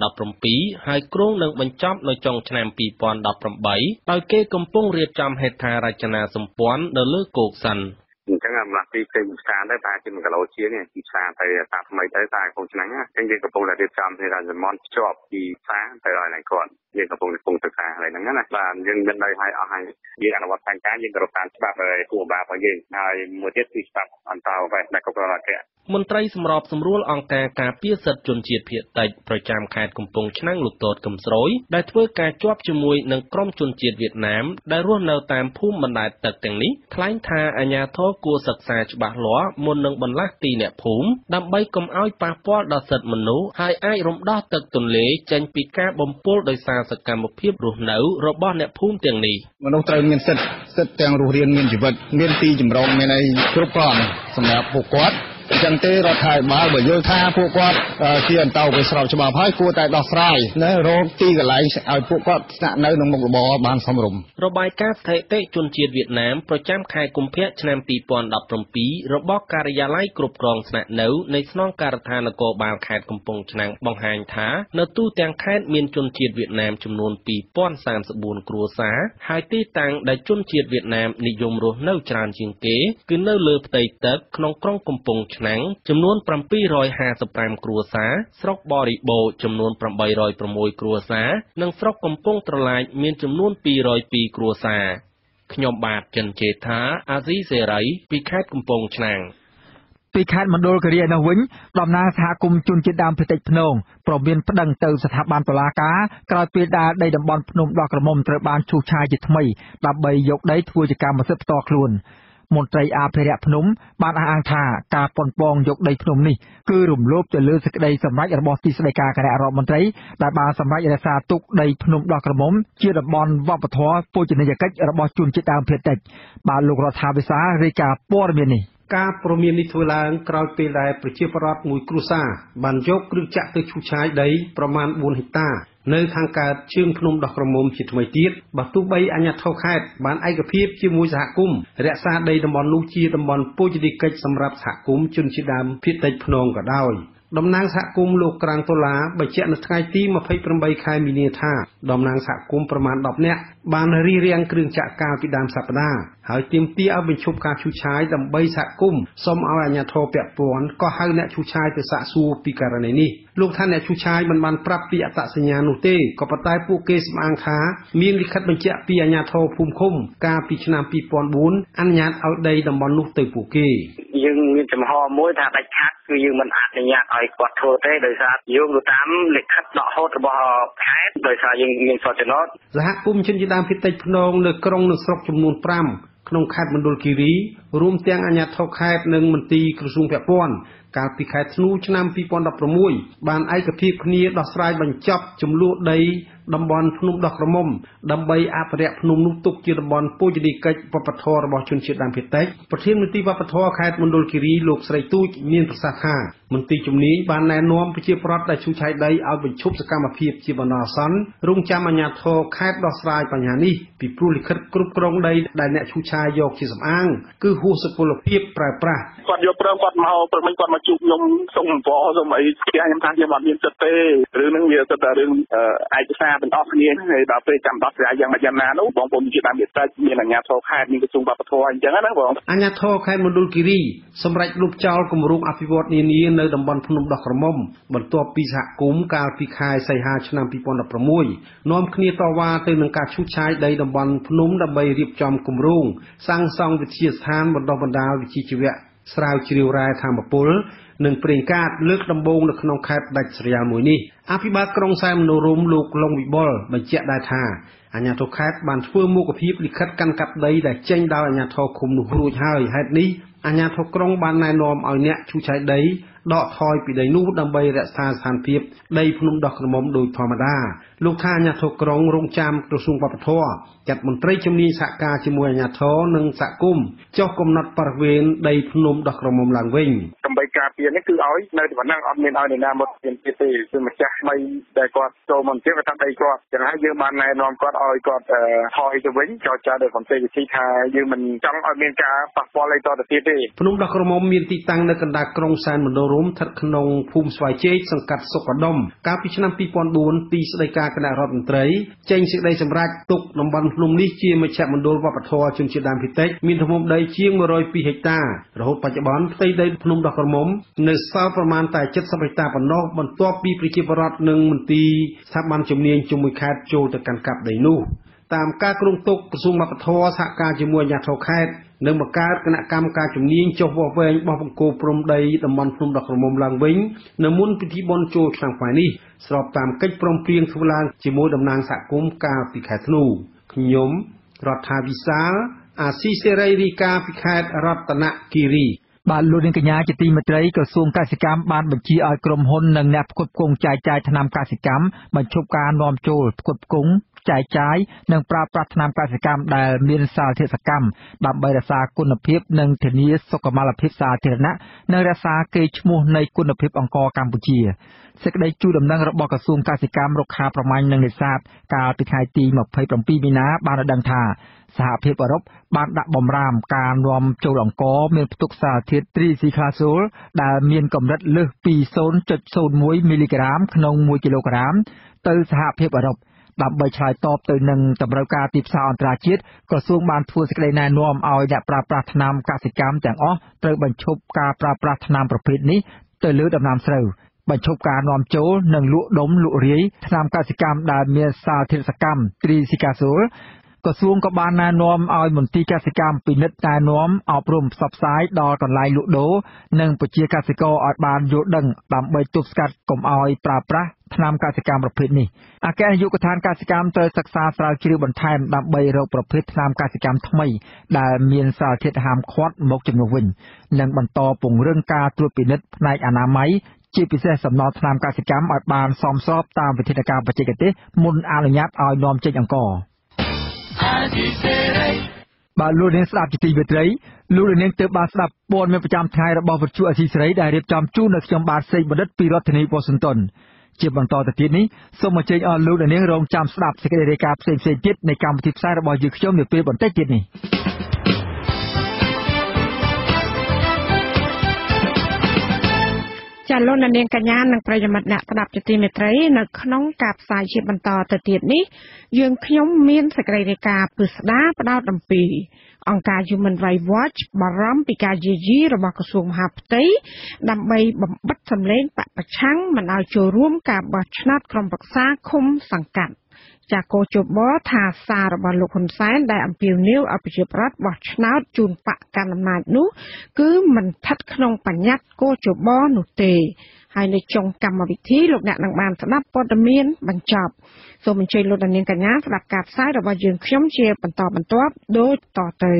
2017ហើយគ្រោងនឹងបញ្ចប់នៅចុងឆ្នាំ2018ដោយគេកំពុងរៀបចំហេដ្ឋារចនាសម្ព័ន្ធនៅលើគោកសិនចឹងអាម្ល៉េះទីគេផ្សារទៅតែជា1គីឡូជាងទីផ្សារទៅតាថ្មីទៅតែកូនឆ្នាំងចឹងយើងកំពុងតែរៀបចំឲ្យសមន់ភ្ជាប់ពីផ្សារទៅឲ្យឡើងគាត់យើងកំពុងទៅការហើយហ្នឹងណាបាទយើងមាននៅឲ្យអស់ហើយយើងអនុវត្តផែនការយើងគោរពតាមច្បាប់ហើយគួរបារបស់យើងហើយមួយទៀតគឺច្បាប់អន្តរជាតិដែលគ្រប់គ្រងអធិមន្ត្រីសម្របសម្រួលអង្គការការពារសិទ្ធិជនជាតិភាគតិចប្រចាំខេត្តកំពង់ឆ្នាំងលោកតតកឹមស្រួយដែលធ្វើការជាប់ជាមួយនឹងក្រុមជនជាតិវៀតណាមដែលរស់នៅតាមភូមិបណ្ដែតទឹកទាំងនេះថ្លែងថាអាជ្ញាធរគួរសិក្សាច្បាស់លាស់មុននឹងបន្លាស់ទីអ្នកភូមិដើម្បីកុំឲ្យប៉ះពាល់ដល់សិទ្ធិមនុស្សហើយអាចរំដោះទឹកទន្លេចេញពីការបំពុលដោយសារសកម្មភាពរស់នៅរបស់អ្នកភូមិទាំងនេះមនុស្សត្រូវមានសិទ្ធិទាំងរស់រានមានជីវិតមានទីចម្រងមានអីគ្រប់គ្រាន់សម្រាប់ពួកគាត់អញ្ចឹងទេរដ្ឋាភិបាលបើយល់ថាពួកគាត់ជាអន្តោប្រវេសន៍ស្របច្បាប់ហើយគួរតែដោះស្រាយណារកទីកន្លែងឲ្យពួកគាត់ស្នាក់នៅក្នុងមុខរបរបានសមរម្យរបាយការណ៍ស្ថិតិជនជាតិវៀតណាមប្រចាំខែកុម្ភៈឆ្នាំ2017របស់ការិយាល័យគ្រប់គ្រងស្នាក់នៅនៃស្នងការដ្ឋាននគរបាលខេត្តកំពង់ឆ្នាំងបង្ហាញថានៅទូទាំងខេត្តមានជនជាតិវៀតណាមចំនួន2034គ្រួសារហើយទីតាំងដែលជនជាតិវៀតណាមនិយមរស់នៅច្រើនជាងគេគឺនៅលើផ្ទៃទឹកក្នុងក្រុងកំពង់ឆ្នាំងចំនួន755គ្រួសារស្រុកបរិបូរចំនួន806គ្រួសារនិងស្រុកកំពង់ត្រឡាចមានចំនួន202គ្រួសារខ្ញុំបាទចិនជេថាអាស៊ីសេរីពីខេត្តកំពង់ឆ្នាំងពីខេត្តមណ្ឌលគិរីឯនោះវិញតំណាងសហគមន៍ជនជាតិដើមភាគតិចភ្នងប្រមានប្តឹងទៅស្ថាប័នតុលាការក្រោយពេលដែលដីតំបន់ភ្នំដោះក្រមុំត្រូវបានឈូសឆាយជាថ្មីដើម្បីយកដីធ្វើជាកម្មសិទ្ធិផ្ទាល់ខ្លួនមន្ត្រីអភិរក្សភ្នំបានអះអាងថាការប៉ុនប៉ងយកដីភ្នំនេះគឺរំលោភទៅលើសេចក្តីសម្រេចរបស់ទីស្តីការគណៈរដ្ឋមន្ត្រីដែលបានសម្រេចរក្សាទុកដីភ្នំដោះក្រមុំជាតំបន់វប្បធម៌ពូជនីយកិច្ចរបស់ជនជាតិដើមភាគតិចបាទលោករដ្ឋាភិបាលរាយការណ៍ព័ត៌មាននេះការព្រមាននេះធ្វើឡើងក្រោយពេលដែលប្រជាពលរដ្ឋមួយគ្រួសារបានយកគ្រឿងចាក់ទៅឈូសឆាយដីប្រមាណ4ហិកតានៅខាងកើតជើងភ្នំដោះក្រមុំជាថ្មីទៀតបើទោះបីអាជ្ញាធរខេត្តបានឯកភាពជាមួយសហគមន៍រក្សាដីតំបន់នោះជាតំបន់ពូជនីយកិច្ចសម្រាប់សហគមន៍ជនជាតិដើមភាគតិចភ្នងក៏ដោយតំណាងសហគមន៍លោកក្រាំងតូឡាបញ្ជាក់នៅថ្ងៃទី28ខែមីនាថាតំណាងសហគមន៍ប្រមាណ10នាក់បានរៀបរៀងគ្រឿងចាក់កាលពីដើមសប្តាហ៍ហើយទាមទារឲ្យបញ្ឈប់ការឈូសឆាយដើម្បីសហគមន៍សូមឲ្យអាជ្ញាធរពាក់ព័ន្ធក៏ហៅអ្នកឈូសឆាយទៅសាកសួរពីករណីនេះលោកថាអ្នកឈូសឆាយមិនបានប្រាប់ពីអត្តសញ្ញាណនោះទេក៏ប៉ុន្តែពួកគេសម្អាងថាមានលិខិតបញ្ជាក់ពីអាជ្ញាធរភូមិឃុំកាលពីឆ្នាំ2004អនុញ្ញាតឲ្យដីតំបន់នោះទៅពួកគេយើងមានចំហមួយថាដាច់ខាតគឺយើងមិនអនុញ្ញាតឲ្យគាត់ធ្វើទេដោយសារយោងទៅតាមលិខិតដកហូតរបស់ខេត្តដោយសារយើងមានសោចណតសហគមន៍ជនជាតិដើមភាគតិចភ្នងនៅក្រុងនិងស្រុកចំនួន5ក្នុងខេត្តមណ្ឌលគិរីរួមទាំងអាជ្ញាធរខេត្តនិងមន្ទីរក្រសួងពាក់ព័ន្ធកាលពីខែធ្នូឆ្នាំ2016បានឯកភាពគ្នាដោះស្រាយបញ្ចប់ចំនួនដីតំបន់ភ្នំដោះក្រមុំដើម្បីអភិរក្សភ្នំនោះទុកជាតំបន់ពូជនីយកិច្ចវប្បធម៌របស់ជនជាតិដើមភាគតិចប្រធានមន្ទីរវប្បធម៌ខេត្តមណ្ឌលគិរីលោកស្រីទូចមានប្រសាសន៍ថាមន្ទីរជំនាញបានណែនាំប្រជាពលរដ្ឋដែលឈូសឆាយដីឲ្យបញ្ឈប់សកម្មភាពជាបណ្ដោះអាសន្នរងចាំអាជ្ញាធរខេត្តដោះស្រាយបញ្ហានេះពីព្រោះលិខិតគ្រប់គ្រងដីដែលអ្នកឈូសឆាយយកជាសម្អាងគឺហួសសុពលភាពប្រើប្រាស់គាត់យកព្រមគាត់មកព្រមគាត់មកជួបខ្ញុំសុំអង្វរសុំអីខ្ញុំថាខ្ញុំអត់មានសិទ្ធិទេរឿងហ្នឹងវាសិទ្ធិតែរឿងឯកសារទាំងអស់គ្នាហើយដល់ពេលចាំដោះស្រាយយ៉ាងម៉េចយ៉ាងណានោះបងប្អូនជាដើមភាគតិចមានអាជ្ញាធរខេត្តមានក្រសួងវប្បធម៌អញ្ចឹងណាបងអាជ្ញាធរខេត្តមណ្ឌលគិរីសម្រាប់លុបចោលគម្រោងអភិវឌ្ឍនានានៅតំបន់ភ្នំដោះក្រមុំបន្ទាប់ពីសហគមន៍កាលពីខែសីហាឆ្នាំ2016នាំគ្នាតវ៉ាទៅនឹងការឈូសឆាយដីតំបន់ភ្នំដើម្បីរៀបចំគម្រោងសាងសង់វិទ្យាស្ថានបណ្ដុះបណ្ដាលវិជ្ជាជីវៈស្រាវជ្រាវរ៉ែធម្មពលនិងប្រេងកាតលើកដំបូងនៅក្នុងខេត្តដាច់ស្រយាលមួយនេះអភិបាលក្រុងសែនមនោរម្យលោកឡុងវិបុលបញ្ជាក់ដែរថាអាជ្ញាធរខេត្តបានធ្វើមុខភាពលិខិតកាន់កាប់ដីដែលចេញដោយអាជ្ញាធរឃុំនោះរួចហើយហេតុនេះអាជ្ញាធរក្រុងបានណែនាំឲ្យអ្នកឈូសឆាយដីដកថយពីដីនោះដើម្បីរក្សាស្ថានភាពដីភ្នំដោះក្រមុំដោយធម្មតាលោកថាអាជ្ញាធរក្រុងរងចាំក្រសួងវប្បធម៌ចាត់មន្ត្រីជំនាញសហការជាមួយអាជ្ញាធរនិងសហគមន៍ចុះកំណត់បរិវេណដីភ្នំដោះក្រមុំឡើងវិញដើម្បីការពារនេះគឺឲ្យនៅទីហ្នឹងអត់មានឲ្យនរណាមកទៀតទេគឺម្ចាស់ថ្មីដែលគាត់ចូលមកទៀតគាត់ថាដីគាត់ចឹងហើយយើងបានណែនាំគាត់ឲ្យគាត់ថយទៅវិញចោទចោលដោយសន្តិវិធីថាយើងមិនចង់ឲ្យមានការប៉ះពាល់អីតទៅទៀតទេភ្នំដោះក្រមុំមានទីតាំងនៅកណ្ដាលក្រុងសែនមនោរមស្ថិតក្នុងភូមិស្វាយជែកសង្កាត់សុខដុមកាលពីឆ្នាំ2004ពីស្តីការគណៈរដ្ឋមន្ត្រីចេញសេចក្តីសម្រេចទុកតំបន់ភ្នំនេះជាមជ្ឈមណ្ឌលវប្បធម៌ជនជាតិដើមភាគតិចមានទំហំដីជាង102ហិកតារហូតបច្ចុប្បន្នផ្ទៃដីភ្នំដោះក្រមុំនៅសល់ប្រមាណតែ70ហិកតាប៉ុណ្ណោះបន្ទាប់ពីប្រជាពលរដ្ឋនិងមន្ទីរស្ថាប័នជំនាញជំនួយខេត្តចូលទៅកាន់កាប់ដីនោះតាមការគ្រោងទុកក្រសួងវប្បធម៌សហការជាមួយអាជ្ញាធរខេត្តនឹងបង្កើតគណៈកម្មការជំនាញចុះវាស់វែងបោះបង្គោលព្រំដីតំបន់ភ្នំដោះក្រមុំឡើងវិញនៅមុនពិធីបុណ្យចូលឆ្នាំថ្មីនេះស្របតាមកិច្ចព្រមព្រៀងធ្វើឡើងជាមួយតំណាងសហគមន៍កាលពីខែធ្នូខ្ញុំរដ្ឋាភិបាលអាស៊ីសេរីរាយការណ៍ពីខេត្តរតនគិរីបាទលោកនាងកញ្ញាជាទីមេត្រីក្រសួងកសិកម្មបានបញ្ជាឲ្យក្រុមហ៊ុននិងអ្នកផ្គត់ផ្គង់ចែកចាយថ្នាំកសិកម្មបញ្ឈប់ការនាំចូលផ្គត់ផ្គង់ចែកចាយនិងប្រើប្រាស់ថ្នាំកសិកម្មដែលមានសារធាតុសកម្មដើម្បីរក្សាគុណភាពនិងធានាសុខុមាលភាពសាធារណៈនិងរក្សាកេរ្តិ៍ឈ្មោះនៃគុណភាពអង្ករកម្ពុជាសេចក្តីជូនដំណឹងរបស់ក្រសួងកសិកម្មរុក្ខាប្រមាញ់និងនេសាទកាលពីថ្ងៃទី27មីនាបានឲ្យដឹងថាសហភាពអឺរ៉ុបបានដាក់បម្រាមការនាំចូលអង្ករមានផ្ទុកសារធាតុ Tricyclazole ដែលមានកម្រិតលើសពី 0.01 មីលីក្រាមក្នុង1គីឡូក្រាមទៅសហភាពអឺរ៉ុបដើម្បីឆ្លើយតបទៅនឹងតម្រូវការទីផ្សារអន្តរជាតិក្រសួងបានធ្វើសេចក្តីណែនាំឲ្យអ្នកប្រើប្រាស់ថ្នាំកសិកម្មទាំងអស់ត្រូវបញ្ឈប់ការប្រើប្រាស់ថ្នាំប្រភេទនេះទៅលើដំណាំស្រូវបញ្ឈប់ការនាំចូលនិងលក់ដុំលក់រាយថ្នាំកសិកម្មដែលមានសារធាតុសកម្ម Tricyclazoleក្រសួងក៏បានណែនាំឲ្យមន្ទីរកសិកម្មពិនិត្យណែនាំអប់រំផ្សព្វផ្សាយដល់កន្លែងលក់ដូរនិងប្រជាកសិករឲ្យបានយល់ដឹងដើម្បីទប់ស្កាត់កុំឲ្យប្រើប្រាស់ថ្នាំកសិកម្មប្រភេទនេះអគ្គនាយកដ្ឋានកសិកម្មត្រូវសិក្សាស្រាវជ្រាវបន្ថែមដើម្បីរកប្រភេទថ្នាំកសិកម្មថ្មីដែលមានសារធាតុហាមឃាត់មកជំនួសវិញនិងបន្តពង្រឹងការត្រួតពិនិត្យផ្នែកអនាម័យជាពិសេសសំណល់ថ្នាំកសិកម្មឲ្យបានសមស្របតាមវិធានការបច្ចេកទេសមុនអនុញ្ញាតឲ្យនាំចេញអង្ករបាទលោកនាងស្ដាប់ជាទីមេត្រីលោកនាងទើបបានស្ដាប់ព័ត៌មានប្រចាំថ្ងៃរបស់វិទ្យុអាស៊ីសេរីដែលរៀបចំជូនដល់ខ្ញុំបាទសេកបណ្ឌិតពីរដ្ឋធានីវ៉ាស៊ីនតោនជាបន្តទៅទៀតនេះសូមអញ្ជើញអស់លោកនាងរងចាំស្ដាប់សេចក្តីរាយការណ៍ផ្សេងៗទៀតនៃកម្មវិធីផ្សាយរបស់យើងខ្ញុំនាពេលបន្តិចទៀតនេះចាលោកនាងកញ្ញានិងប្រិយមិត្តអ្នកស្ដាប់ជាទីមេត្រីនៅក្នុងការផ្សាយជាបន្តទៅទៀតនេះយើងខ្ញុំមានសេចក្តីរាយការណ៍ពិស្ដារផ្ដោតអំពីអង្គការ Human Rights Watch បារម្ភពីការយាយីរបស់ក្រសួងមហាផ្ទៃដើម្បីបំបិទសម្លេងបកប្រឆាំងមិនឲ្យចូលរួមការបោះឆ្នោតក្រុមប្រឹក្សាឃុំសង្កាត់ចាកោជបថាសាររបស់លោកហ៊ុនសែនដែលអំពាវនាវឲ្យប្រជាប្រដ្ឋបោះឆ្នោតជូនបកកណ្ដាលអំណាចនោះគឺមិនស្ថិតក្នុងបញ្ញត្តិកោជបនោះទេហើយនៅចុងកម្មវិធីលោកអ្នកនឹងបានស្ដាប់ព័ត៌មានបញ្ចប់សូមអញ្ជើញលោកនាងកញ្ញាស្ដាប់ការផ្សាយរបស់យើងខ្ញុំជាបន្តបន្ទាប់ដូចតទៅ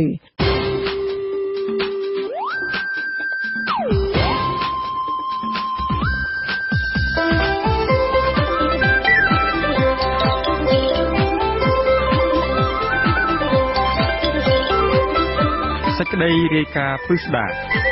សេចក្តីរាយការណ៍ពិស្ដារ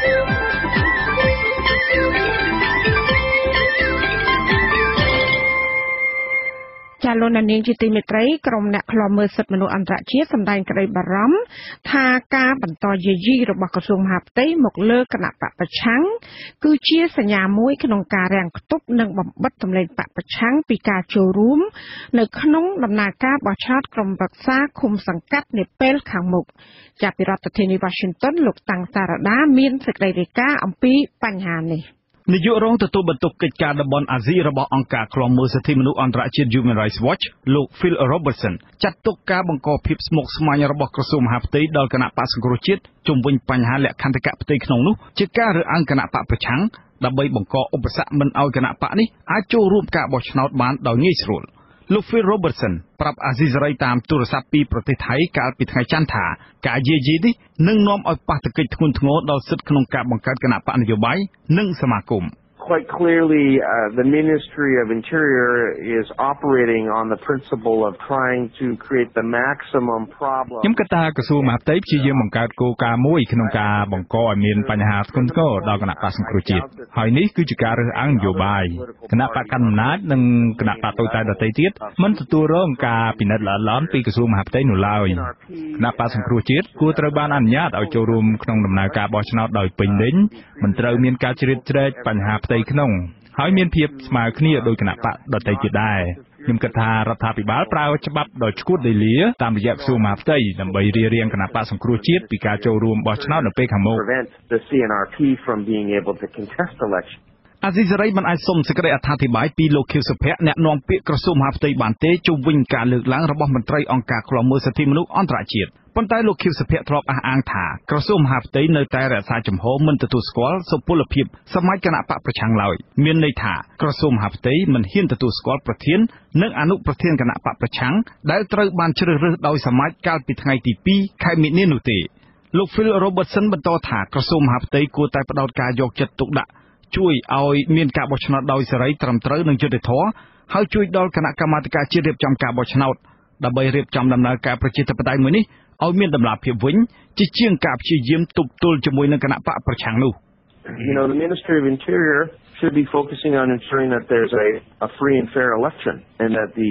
ចាលោកនាងជាទីមេត្រីក្រុមអ្នកខ្លាំមើលសិទ្ធិមនុស្សអន្តរជាតិសម្ដែងក្តីបារម្ភថាការបន្តយាយីរបស់ក្រសួងមហាផ្ទៃមកលើគណៈបកប្រឆាំងគឺជាសញ្ញាមួយក្នុងការរាំងខ្ទប់និងបំបិទសម្លេងបកប្រឆាំងពីការចូលរួមនៅក្នុងដំណើរការបោះឆ្នោតក្រុមប្រឹក្សាឃុំសង្កាត់នាពេលខាងមុខចាប់ពីរដ្ឋធានី Washington លោកតាំងសារដាមានសេចក្តីរាយការណ៍អំពីបញ្ហានេះនាយករងទទួលបន្ទុកកិច្ចការតំបន់អាស៊ីរបស់អង្គការឃ្លាំមើលសិទ្ធិមនុស្សអន្តរជាតិ Human Rights Watch លោក Phil Robertson ចាត់ទុកការបង្កភាពស្មុគស្មាញរបស់ក្រសួងមហាផ្ទៃដល់គណៈបក្សសង្គ្រោះជាតិជុំវិញបញ្ហាលក្ខន្តិកៈផ្ទៃក្នុងនោះជាការរើសអើងគណៈបកប្រឆាំងដើម្បីបង្កឧបសគ្គមិនឲ្យគណៈបកនេះអាចចូលរួមការបោះឆ្នោតបានដោយងាយស្រួលលោក Phil Robertson ប្រាប់អាស៊ីសេរីតាមទូរស័ព្ទពីប្រទេសថៃកាលពីថ្ងៃច័ន្ទថាការយាយីនេះនឹងនាំឲ្យប៉ះទង្គិចធ្ងន់ធ្ងរដល់សិទ្ធិក្នុងការបង្កើតគណៈបកនយោបាយនិងសមាគម quite clearly the Ministry of Interior is operating on the principle of trying to create the maximum problem ខ្ញុំគិតថាក្រសួងមហាផ្ទៃព្យាយាមបង្កើតគោលការណ៍មួយក្នុងការបង្កឲ្យមានបញ្ហាធ្ងន់ធ្ងរដល់គណៈបក្សសង្គ្រោះជាតិហើយនេះគឺជាការរើសអើងនយោបាយគណៈបកកណ្ដាលអំណាចនិងគណៈបកតូចតាចដទៃទៀតមិនទទួលរងការពិនិត្យល្អិតល្អន់ពីក្រសួងមហាផ្ទៃនោះឡើយគណៈបក្សសង្គ្រោះជាតិគួរត្រូវបានអនុញ្ញាតឲ្យចូលរួមក្នុងដំណើរការបោះឆ្នោតដោយពេញលេញមិនត្រូវមានការជ្រៀតជ្រែកបញ្ហាផ្ទៃក្នុងហើយមានភាពស្មើគ្នាដោយគណៈបកដទៃទៀតដែរខ្ញុំគិតថារដ្ឋាភិបាលប្រើច្បាប់ដោយឆ្កួតដីលាតាមរយៈក្រសួងមហាផ្ទៃដើម្បីរារាំងគណៈបកសង្គ្រោះជាតិពីការចូលរួមបោះឆ្នោតនៅពេលខាងមុខអាស៊ីសេរីមិនអាចសុំសេចក្តីអត្ថាធិប្បាយពីលោកខៀវសុភ័ក្រអ្នកនាំពាក្យក្រសួងមហាផ្ទៃបានទេជុំវិញការលើកឡើងរបស់មន្ត្រីអង្គការឃ្លាំមើលសិទ្ធិមនុស្សអន្តរជាតិប៉ុន្តែលោកខៀវសុភ័ក្រធ្លាប់អះអាងថាក្រសួងមហាផ្ទៃនៅតែរក្សាជំហរមិនទទួលស្គាល់សុពលភាពសមាជគណៈបកប្រឆាំងឡើយមានន័យថាក្រសួងមហាផ្ទៃមិនហ៊ានទទួលស្គាល់ប្រធាននិងអនុប្រធានគណៈបកប្រឆាំងដែលត្រូវបានជ្រើសរើសដោយសមាជកាលពីថ្ងៃទី2ខែមីនានោះទេលោក Phil Robertson បន្តថាក្រសួងមហាផ្ទៃគួរតែផ្ដោតការយកចិត្តទុកដាក់ជួយឲ្យមានការបោះឆ្នោតដោយសេរីត្រឹមត្រូវនិងយុត្តិធម៌ហើយជួយដល់គណៈកម្មាធិការជាតិរៀបចំការបោះឆ្នោតដើម្បីរៀបចំដំណើរការប្រជាធិបតេយ្យមួយនេះឲ្យមានតម្លាភាពវិញជាជាងការព្យាយាមទប់ទល់ជាមួយនឹងគណៈបកប្រឆាំងនោះ The Ministry of Interior should be focusing on ensuring that there's a free and fair election and that the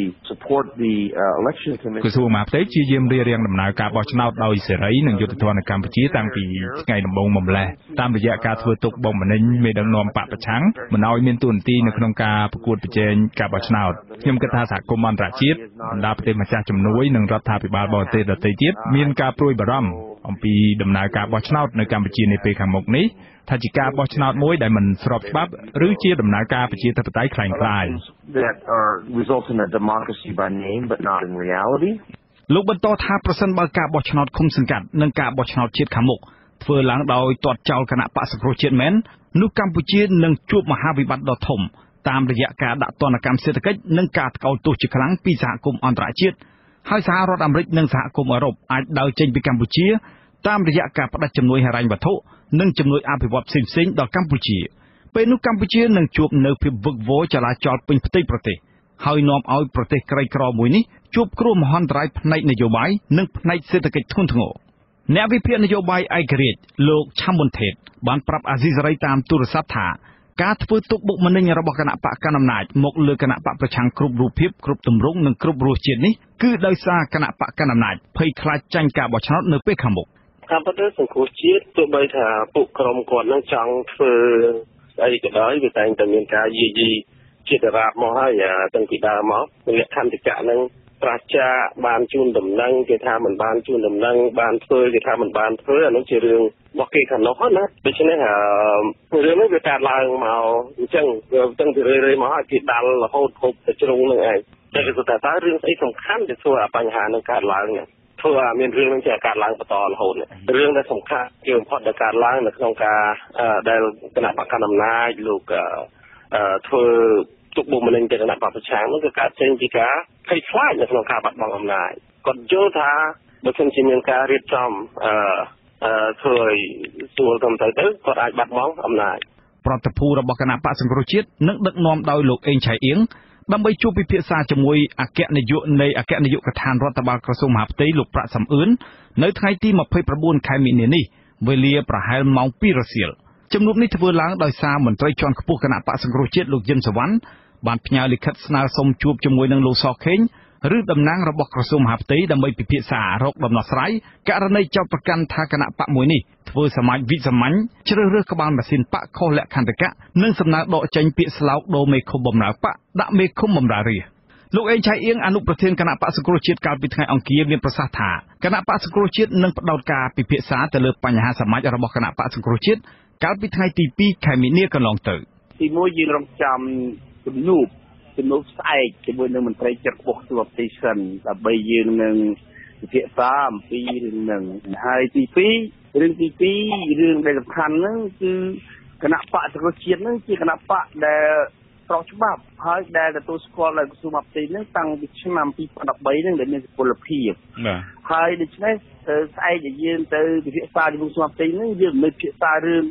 election commission ក្រសួងមហាផ្ទៃព្យាយាមរារាំងដំណើរការបោះឆ្នោតដោយសេរីនិងយុត្តិធម៌នៅកម្ពុជាតាំងពីថ្ងៃដំបូងមកម្ល៉េះតាមរយៈការធ្វើទុកបុកម្នេញមេដឹកនាំបកប្រឆាំងមិនឲ្យមានទួនាទីនៅក្នុងការប្រកួតប្រជែងការបោះឆ្នោតខ្ញុំគិតថាសហគមន៍អន្តរជាតិបណ្ដាប្រទេសម្ចាស់ជំនួយនិងរដ្ឋាភិបាលបរទេសដទៃទៀតមានការព្រួយបារម្ភអំពីដំណើរការបោះឆ្នោតនៅកម្ពុជានាពេលខាងមុខនេះថាជាការបោះឆ្នោតមួយដែលមិនស្របច្បាប់ឬជាដំណើរការប្រជាធិបតេយ្យคล้ายៗ that result in a democracy by name but not in reality លោកបន្តថាប្រសិនបើការបោះឆ្នោតឃុំសង្កាត់និងការបោះឆ្នោតជាតិខាងមុខធ្វើឡើងដោយទាត់ចោលគណៈបក្សសង្គ្រោះជាតិមែននោះកម្ពុជានឹងជួបមហាវិបត្តិដ៏ធំតាមរយៈការដាក់ទណ្ឌកម្មសេដ្ឋកិច្ចនិងការថ្កោលទោសជាខ្លាំងពីសហគមន៍អន្តរជាតិហើយសហរដ្ឋអាមេរិកនិងសហគមន៍អឺរ៉ុបអាចដើរចេញពីកម្ពុជាតាមរយៈការផ្តាច់ជំនួយហិរញ្ញវត្ថុនិងជំនួយអភិវឌ្ឍផ្សេងៗដល់កម្ពុជាពេលនោះកម្ពុជានឹងជួបនៅភាពវឹកវរចលាចលពេញផ្ទៃប្រទេសហើយនាំឲ្យប្រទេសក្រីក្រមួយនេះជួបគ្រោះមហន្តរាយផ្នែកនយោបាយនិងផ្នែកសេដ្ឋកិច្ចធ្ងន់ធ្ងរអ្នកវិភាគនយោបាយឯករាជ្យលោកឆាំប៊ុនថេតបានប្រាប់អាស៊ីសេរីតាមទូរស័ព្ទថាការធ្វើទុកបុកម្នេញរបស់គណៈបកកណ្ដាលអំណាចមកលើគណៈបកប្រឆាំងគ្រប់រូបភាពគ្រប់ទម្រង់និងគ្រប់រសជាតិនេះគឺដោយសារគណៈបកកណ្ដាលអំណាចភ័យខ្លាចចាញ់ការបោះឆ្នោតនៅពេលខាងមុខតាមពិតទៅសង្គ្រោះជាតិទោះបីថាពួកក្រុមគាត់នឹងចង់ធ្វើស្អីក៏ដោយវាតែងតែមានការយាយីជាតិរាបមកហើយតាំងពីដើមមកលក្ខន្តិកៈនឹងប្រជាបានជូនដំណឹងគេថាមិនបានជូនដំណឹងបានធ្វើគេថាមិនបានធ្វើអានោះជារឿងរបស់គេខាងនោះណាដូច្នេះរឿងនេះវាកើតឡើងមកអញ្ចឹងតាំងពីរឿយៗមកឲ្យគេដាល់រហូតគ្រប់ទៅជ្រុងនឹងឯងតែគេថាតើរឿងស្អីសំខាន់ដែលធ្វើឲ្យបញ្ហានឹងកើតឡើងនេះធ្វើឲ្យមានរឿងនឹងជាកើតឡើងបន្តរហូតរឿងដែលសំខាន់ជាបំផុតដែលកើតឡើងនៅក្នុងការដែលគណៈបកកណ្ដាលអំណាចលោកធ្វើទុកបុកម្នេញទៅគណៈបកប្រឆាំងនោះគឺកើតចេញពីការភ័យខ្លាចនៅក្នុងការបាត់បង់អំណាចគាត់យល់ថាបើមិនជាមានការរៀបចំធ្វើឲ្យស្រួលទៅគាត់អាចបាត់បង់អំណាចប្រតិភូរបស់គណៈបកសង្គ្រោះជាតិនឹងដឹកនាំដោយលោកអេងឆៃអៀងដើម្បីជួបពិភាក្សាជាមួយអគ្គនាយកនៃអគ្គនាយកដ្ឋានរដ្ឋបាលក្រសួងមហាផ្ទៃលោកប្រាក់សំអឿននៅថ្ងៃទី29ខែមីនានេះវេលាប្រហែលម៉ោង2រសៀលជំនួបនេះធ្វើឡើងដោយសារមន្ត្រីជាន់ខ្ពស់គណៈបកសង្គ្រោះជាតិលោកយឹមសវណ្ណបានផ្ញើលិខិតស្នើសុំជួបជាមួយនឹងលោកសខេងឬតំណាងរបស់ក្រសួងមហាផ្ទៃដើម្បីពិភាក្សារកដំណោះស្រាយករណីចោទប្រកាន់ថាគណៈបកមួយនេះធ្វើសមាជវិសាមញ្ញជ្រើសរើសក្បាលម៉ាស៊ីនបកខុសលក្ខន្តិកៈនិងសំណើដកចេញពាក្យស្លោកដូរមេឃុំបំរើបកដាក់មេឃុំបំរើរាស្ត្រលោកអេងឆៃអៀងអនុប្រធានគណៈបកសង្គ្រោះជាតិកាលពីថ្ងៃអង្គារមានប្រសាសន៍ថាគណៈបកសង្គ្រោះជាតិនឹងផ្ដោតការពិភាក្សាទៅលើបញ្ហាសមាជរបស់គណៈបកសង្គ្រោះជាតិកាលពីថ្ងៃទី2ខែមីនាកន្លងទៅទី1យើងរងចាំជំនួបស្អែកជាមួយនឹងមន្ត្រីជាន់ខ្ពស់ទូទៅសិនដើម្បីយើងនឹងពិភាក្សាអំពីរឿងនឹងហើយទី2រឿងដែលសំខាន់ហ្នឹងគឺគណៈបកសង្គ្រោះជាតិហ្នឹងជាគណៈបកដែលស្របច្បាប់ហើយដែលទទួលស្គាល់ដោយក្រសួងមហាផ្ទៃហ្នឹងតាំងពីឆ្នាំ2013ហ្នឹងដែលមានសុពលភាពហើយដូច្នេះស្អែកដែលយើងទៅពិភាក្សាជាមួយក្រសួងមហាផ្ទៃហ្នឹងយើងមិនពិភាក្សារឿង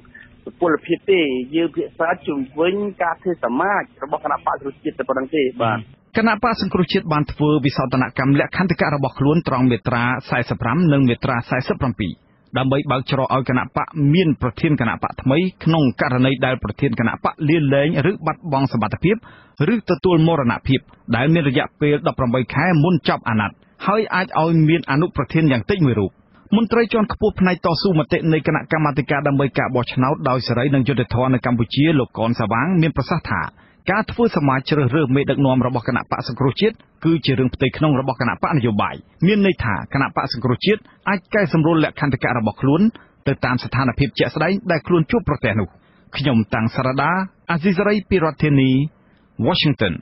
ពលភាពទេយើងភាសាជំវិញការធ្វើសមាជរបស់គណៈបកសង្គ្រោះជាតិតែប៉ុណ្្នឹងទេបាទគណៈបកសង្គ្រោះជាតិបានធ្វើវិសោធនកម្មលក្ខន្តិកៈរបស់ខ្លួនត្រង់មាត្រា45និងមាត្រា47ដើម្បីបើកច្រកឲ្យគណៈបកមានប្រធានគណៈបកថ្មីក្នុងករណីដែលប្រធានគណៈបកលាលែងឬបាត់បង់សមត្ថភាពឬទទួលមរណភាពដែលមានរយៈពេល18ខែមុនចប់អាណត្តិហើយអាចឲ្យមានអនុប្រធានយ៉ាងតិចមួយរូបមន្ត្រីជាន់ខ្ពស់ផ្នែកតស៊ូមតិនៃគណៈកម្មាធិការដើម្បីការបោះឆ្នោតដោយសេរីនិងយុត្តិធម៌នៅកម្ពុជាលោកកនសាវាងមានប្រសាសន៍ថាការធ្វើសមាជជ្រើសរើសមេដឹកនាំរបស់គណៈបកសង្គ្រោះជាតិគឺជារឿងផ្ទៃក្នុងរបស់គណៈបកនយោបាយមានន័យថាគណៈបកសង្គ្រោះជាតិអាចកែសម្រួលលក្ខន្តិកៈរបស់ខ្លួនទៅតាមស្ថានភាពជាក់ស្ដែងដែលខ្លួនជួបប្រទះនោះខ្ញុំតាំងសារ៉ាដាអាស៊ីសេរីពីរដ្ឋធានី Washington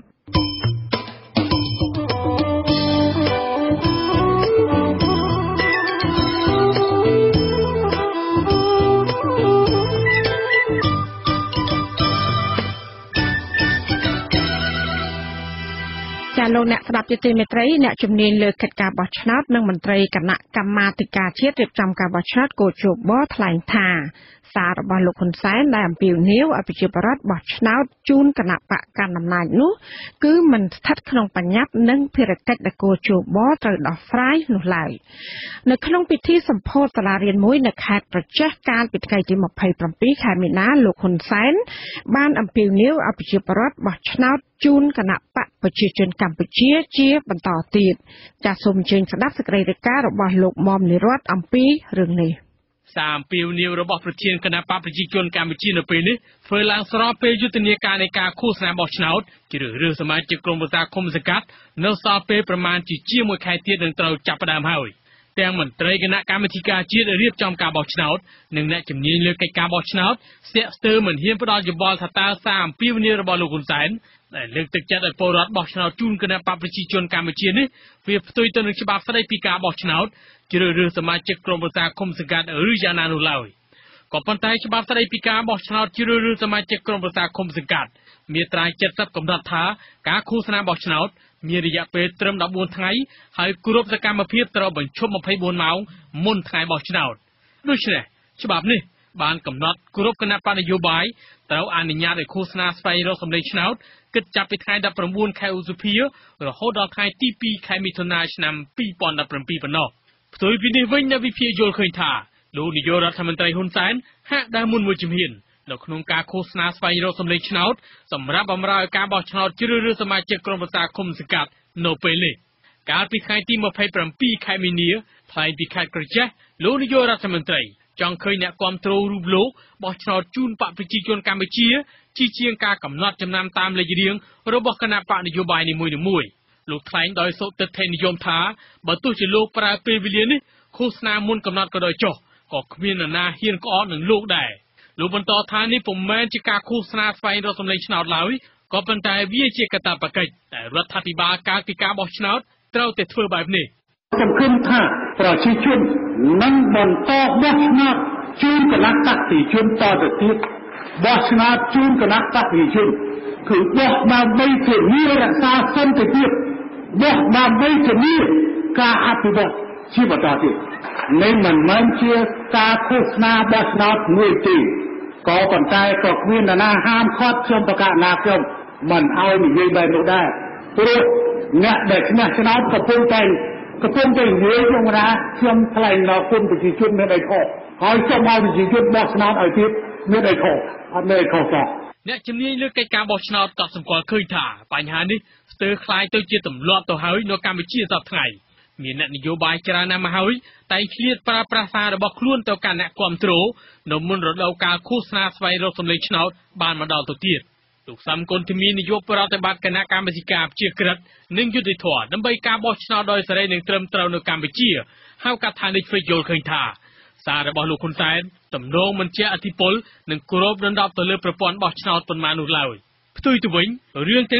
លោកអ្នកស្ដាប់ជាទីមេត្រីអ្នកជំនាញលើកិច្ចការបោះឆ្នោតនិងមន្ត្រីគណៈកម្មាធិការជាតិរៀបចំការបោះឆ្នោតកោជបថ្លែងថាសាររបស់លោកហ៊ុនសែនដែលអំពាវនាវឲ្យប្រជាពលរដ្ឋបោះឆ្នោតជូនគណៈបកកណ្ដាលអំណាចនោះគឺមិនស្ថិតក្នុងបញ្ញត្តិនិងភារកិច្ចដែលកោជបត្រូវដោះស្រាយនោះឡើយនៅក្នុងពិធីសម្ពោធសាលារៀនមួយនៅខេត្តប្រចេះកាលពីថ្ងៃទី27ខែមីនាលោកហ៊ុនសែនបានអំពាវនាវឲ្យប្រជាពលរដ្ឋបោះឆ្នោតជូនគណៈបកប្រជាជនកម្ពុជាជាបន្តទៀតចាសសូមអញ្ជើញស្ដាប់សេចក្តីរាយការណ៍របស់លោកមុំនិរ័តអំពីរឿងនេះសារអំពាវនាវរបស់ប្រធានគណៈបកប្រជាជនកម្ពុជានៅពេលនេះធ្វើឡើងស្របពេលយុទ្ធនាការនៃការឃោសនាបោះឆ្នោតជ្រើសរើសសមាជិកក្រុមប្រឹក្សាឃុំសង្កាត់នៅសល់ពេលប្រមាណជាមួយខែទៀតនឹងត្រូវចាប់ផ្ដើមហើយទាំងមន្ត្រីគណៈកម្មាធិការជាតិរៀបចំការបោះឆ្នោតនិងអ្នកជំនាញលើកិច្ចការបោះឆ្នោតស្ទាក់ស្ទើរមិនហ៊ានផ្ដល់យោបល់ថាតើសារអំពាវនាវរបស់លោកហ៊ុនសែនដែលលើកទឹកចិត្តឲ្យពលរដ្ឋបោះឆ្នោតជូនគណៈបកប្រជាជនកម្ពុជានេះវាផ្ទុយទៅនឹងច្បាប់ស្តីពីការបោះឆ្នោតជ្រើសរើសសមាជិកក្រុមប្រឹក្សាឃុំសង្កាត់ឬយ៉ាងណានោះឡើយក៏ប៉ុន្តែច្បាប់ស្តីពីការបោះឆ្នោតជ្រើសរើសសមាជិកក្រុមប្រឹក្សាឃុំសង្កាត់មាត្រា70កំណត់ថាការឃោសនាបោះឆ្នោតមានរយៈពេលត្រឹម14ថ្ងៃហើយគ្រប់សកម្មភាពត្រូវបញ្ឈប់24ម៉ោងមុនថ្ងៃបោះឆ្នោតដូច្នេះច្បាប់នេះបានកំណត់គ្រប់គណៈបកនយោបាយត្រូវអនុញ្ញាតឲ្យឃោសនាស្វែងរកសម្លេងឆ្នោតគិតចាប់ពីថ្ងៃ19ខែឧសភារហូតដល់ថ្ងៃទី2ខែមិថុនាឆ្នាំ2017ប៉ុណ្ណោះផ្ទុយពីនេះវិញអ្នកវិភាគយល់ឃើញថាលោកនាយករដ្ឋមន្ត្រីហ៊ុនសែនហាក់ដើរមុនមួយជំហាននៅក្នុងការឃោសនាស្វែងរកសម្លេងឆ្នោតសម្រាប់បម្រើឲ្យការបោះឆ្នោតជ្រើសរើសសមាជិកក្រុមប្រឹក្សាឃុំសង្កាត់នៅពេលនេះកាលពីថ្ងៃទី27ខែមីនាថ្លែងពីខេត្តក្រចេះលោកនាយករដ្ឋមន្ត្រីចង់ឃើញអ្នកគាំទ្ររូបលោកបោះឆ្នោតជូនបកប្រជាជនកម្ពុជាជាងការកំណត់ចំណាំតាមលេខរៀងរបស់គណៈបកនយោបាយនីមួយៗលោកថ្លែងដោយសុទិដ្ឋិនិយមថាបើទោះជាលោកប្រើពេលវេលានេះឃោសនាមុនកំណត់ក៏ដោយចុះក៏គ្មាននរណាហ៊ានក្អកនឹងលោកដែរលោកបន្តថានេះពុំមែនជាការឃោសនាស្វែងរកសម្លេងឆ្នោតឡើយក៏ប៉ុន្តែវាជាកាតព្វកិច្ចតែរដ្ឋាភិបាលកាលពីការបោះឆ្នោតត្រូវតែធ្វើបែបនេះខ្ញុំគិតថាប្រជាជននឹងបន្តបោះឆ្នោតជូនគណៈបកប្រជាជនតទៅទៀតបោះឆ្នោតជូនគណៈបកប្រជាជនគឺបោះដើម្បីធានារក្សាសន្តិភាពបោះដើម្បីធានាការអភិវឌ្ឍជាបន្តទៀតនេះមិនមែនជាការឃោសនាបោះឆ្នោតមួយទេក៏ប៉ុន្តែក៏គ្មាននរណាហាមឃាត់ខ្ញុំប្រកាសណាខ្ញុំមិនឲ្យនិយាយបែបនោះដែរព្រោះអ្នកដែលឈ្នះឆ្នោតកំពុងតែនិយាយក្នុងថាខ្ញុំថ្លែងដល់គុណប្រជាជនមានអីខុសហើយសូមឲ្យប្រជាជនបោះឆ្នោតឲ្យទៀតមានអីខុសអត់មានអីខុសទេអ្នកជំនាញលើកិច្ចការបោះឆ្នោតក៏សម្គាល់ឃើញថាបញ្ហានេះស្ទើរคล้ายទៅជាទម្លាប់ទៅហើយនៅកម្ពុជាសប្តាហ៍ថ្ងៃមានអ្នកនយោបាយច្រើនណាស់មកហើយតែឃ្លាតប្រើប្រាស់សាររបស់ខ្លួនទៅកាន់អ្នកគាំទ្រនៅមុនរដូវកាលឃោសនាស្វែងរកសម្លេងឆ្នោតបានមកដល់ទៅទៀតលោកសំគុណធីមីនាយកប្រតិបត្តិគណៈកម្មាធិការជាក្រិតនិងយុតិធធដើម្បីការបោះឆ្នោតដោយសេរីនិងត្រឹមត្រូវនៅកម្ពុជាហៅកាត់ថានេះធ្វើយល់ឃើញថាសាររបស់លោកហ៊ុនសែនទំនងមិនជាអធិពលនិងគោរពដណ្ដប់ទៅលើប្រព័ន្ធបោះឆ្នោតប៉ុន្មាននោះឡើយផ្ទុយទៅវិញរឿងទាំងនេះ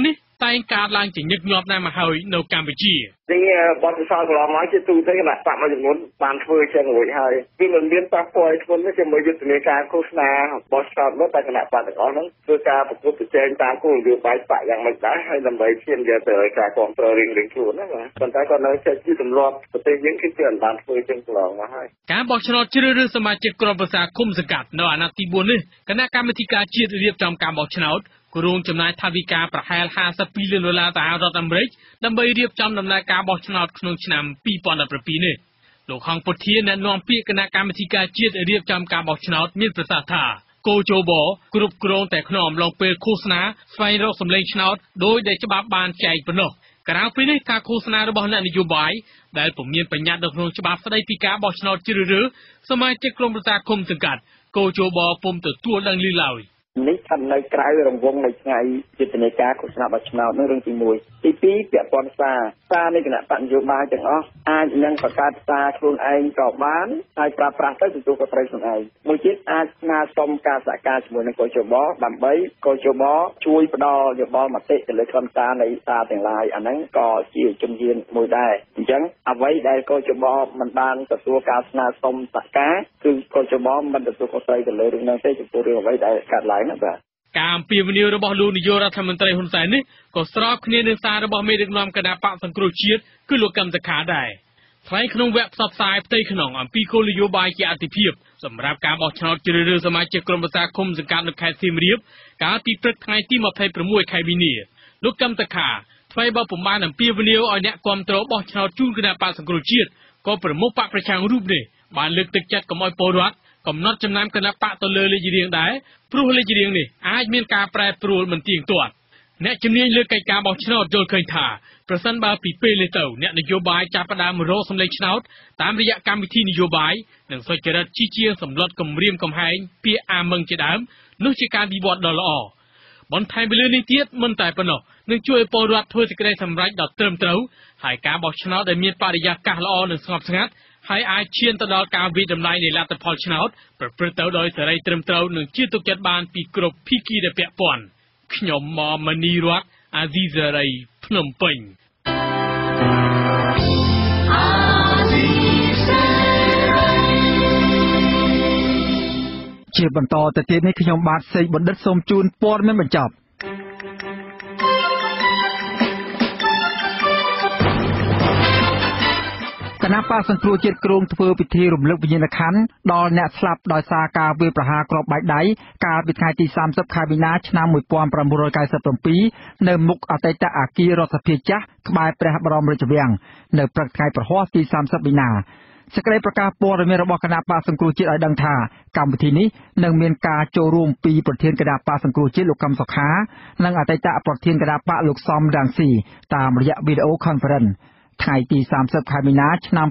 តែងកើតឡើងជាញឹកញាប់ណាស់មកហើយនៅកម្ពុជាបទពិសោធន៍កន្លងមកជាទូទៅគណៈបកមួយចំនួនបានធ្វើចឹងរួចហើយវាមិនមានប៉ះពាល់ធ្ងន់ទេជាមួយយុទ្ធនាការឃោសនារបស់ឆ្នោតនោះតែគណៈបកទាំងអស់ហ្នឹងធ្វើការប្រកួតប្រជែងតាមគោលនយោបាយបកយ៉ាងម៉េចដែរហើយដើម្បីឈានយកទៅការគ្រប់គ្រងរៀងៗខ្លួនណាបាទប៉ុន្តែក៏នៅជាទម្លាប់ប្រទេសយើងគឺបានធ្វើចឹងកន្លងមកហើយការបោះឆ្នោតជ្រើសរើសសមាជិកក្រុមប្រឹក្សាឃុំសង្កាត់នៅអាណត្តិទី 4 នេះគណៈកម្មាធិការជាតិរៀបចំការបោះឆ្នោតគ្រោងចំណាយថវិកាប្រហែល$52 លានសហរដ្ឋអាមេរិកដើម្បីរៀបចំដំណើរការបោះឆ្នោតក្នុងឆ្នាំ2017 នេះលោកហងពុធាអ្នកនាំពាក្យគណៈកម្មាធិការជាតិរៀបចំការបោះឆ្នោតមានប្រសាសន៍ថាគោជបគ្រប់គ្រងតែក្នុងអំឡុងពេលឃោសនាស្វែងរកសម្លេងឆ្នោតដោយដែលច្បាប់បានចែងប៉ុណ្ណោះក្រៅពីនេះការឃោសនារបស់អ្នកនយោបាយដែលពុំមានបញ្ញត្តិនៅក្នុងច្បាប់ស្តីពីការបោះឆ្នោតជ្រើសរើសសមាជិកក្រុមប្រឹក្សាឃុំសង្កាត់គោជបពុំទទួលដឹងឮឡើយនេះស្ថិតនៅក្រៅរង្វង់នៃថ្ងៃយុទ្ធនាការឃោសនាបោះឆ្នោតនោះរឿងទី 1 ទី 2 ពាក់ព័ន្ធសារនៃគណៈបកនយោបាយទាំងអស់អាចនឹងបង្កើតសារខ្លួនឯងក៏បានហើយប្រើប្រាស់ទៅទទួលខុសត្រូវខ្លួនឯងមួយទៀតអាចស្នើសុំការសហការជាមួយនឹងកោជបដើម្បីកោជបជួយផ្ដល់យោបល់មតិទៅលើខ្លឹមសារនៃសារទាំងឡាយអាហ្នឹងក៏ជាជំហានមួយដែរអញ្ចឹងអ្វីដែលកោជបមិនបានទទួលការស្នើសុំសហការគឺកោជបមិនទទួលខុសត្រូវទៅលើរឿងហ្នឹងទេចំពោះរឿងអ្វីដែលកើតឡើងការអំពាវនាវរបស់លោកនាយករដ្ឋមន្ត្រីហ៊ុនសែននេះក៏ស្របគ្នានឹងសាររបស់មេដឹកនាំគណៈបកសង្គ្រោះជាតិគឺលោកកឹមសុខាដែរថ្លែងក្នុងវគ្គផ្សព្វផ្សាយផ្ទៃក្នុងអំពីគោលនយោបាយជាអាទិភាពសម្រាប់ការបោះឆ្នោតជ្រើសរើសសមាជិកក្រុមប្រឹក្សាឃុំសង្កាត់នៅខេត្តសៀមរាបកាលពីព្រឹកថ្ងៃទី 26 ខែមីនាលោកកឹមសុខាថ្មីបើពុំបានអំពាវនាវឲ្យអ្នកគាំទ្របោះឆ្នោតជូនគណៈបកសង្គ្រោះជាតិក៏ប្រមុខបកប្រឆាំងរូបនេះបានលើកទឹកចិត្តកុំឲ្យពលរដ្ឋកំណត់ចំណាំគណៈបកទៅលើលេខរៀងដែរព្រោះលេខរៀងនេះអាចមានការប្រែប្រួលមិនទៀងទាត់អ្នកជំនាញលើកិច្ចការបោះឆ្នោតយល់ឃើញថាប្រសិនបើពីពេលនេះទៅអ្នកនយោបាយចាប់ផ្ដើមរកសម្លេងឆ្នោតតាមរយៈកម្មវិធីនយោបាយនិងសុចរិតជាជាងសម្លុតគម្រាមកំហែងពាក្យអាម៉ឹងជាដើមនោះជាការវិវត្តដ៏ល្អបន្ថែមពីលើនេះទៀតមិនតែប៉ុណ្ណោះនឹងជួយឲ្យពលរដ្ឋធ្វើសេចក្តីសម្រេចដ៏ត្រឹមត្រូវហើយការបោះឆ្នោតដែលមានបរិយាកាសល្អនិងស្ងប់ស្ងាត់ហើយអាចឈានទៅដល់ការវិតម្លៃនៃលទ្ធផលឆ្នោតប្រព្រឹត្តទៅដោយសេរីត្រឹមត្រូវនិងជាទុកចិត្តបានពីគ្រប់ភាគីដែលពាក់ព័ន្ធខ្ញុំមកមនីរតអាស៊ីសេរីភ្នំពេញជាបន្តទៅទៀតនេះខ្ញុំបាទសេកបណ្ឌិតសូមជូនព័ត៌មានបញ្ចប់គណៈបកសង្គ្រោះជាតិគ្រោងធ្វើពិធីរំលឹកវិញ្ញាណក្ខន្ធដល់អ្នកស្លាប់ដោយសារការវាយប្រហារគ្រាប់បែកដៃកាលពីថ្ងៃទី 30 ខែមីនា ឆ្នាំ 1997 នៅមុខអតីតអគាររដ្ឋសភាចាស់ក្បែរព្រះបរមរាជវាំងនៅព្រឹកថ្ងៃប្រហ័សទី 30 មីនាសេចក្តីប្រកាសព័ត៌មានរបស់គណៈបកសង្គ្រោះជាតិឲ្យដឹងថាកម្មវិធីនេះនឹងមានការចូលរួមពីប្រធានគណៈបកសង្គ្រោះជាតិលោកកឹមសុខានិងអតីតប្រធានគណៈបកលោកសំរងស៊ីតាមរយៈវីដេអូ Conference ថ្ងៃទី 30 ខែមីនា ឆ្នាំ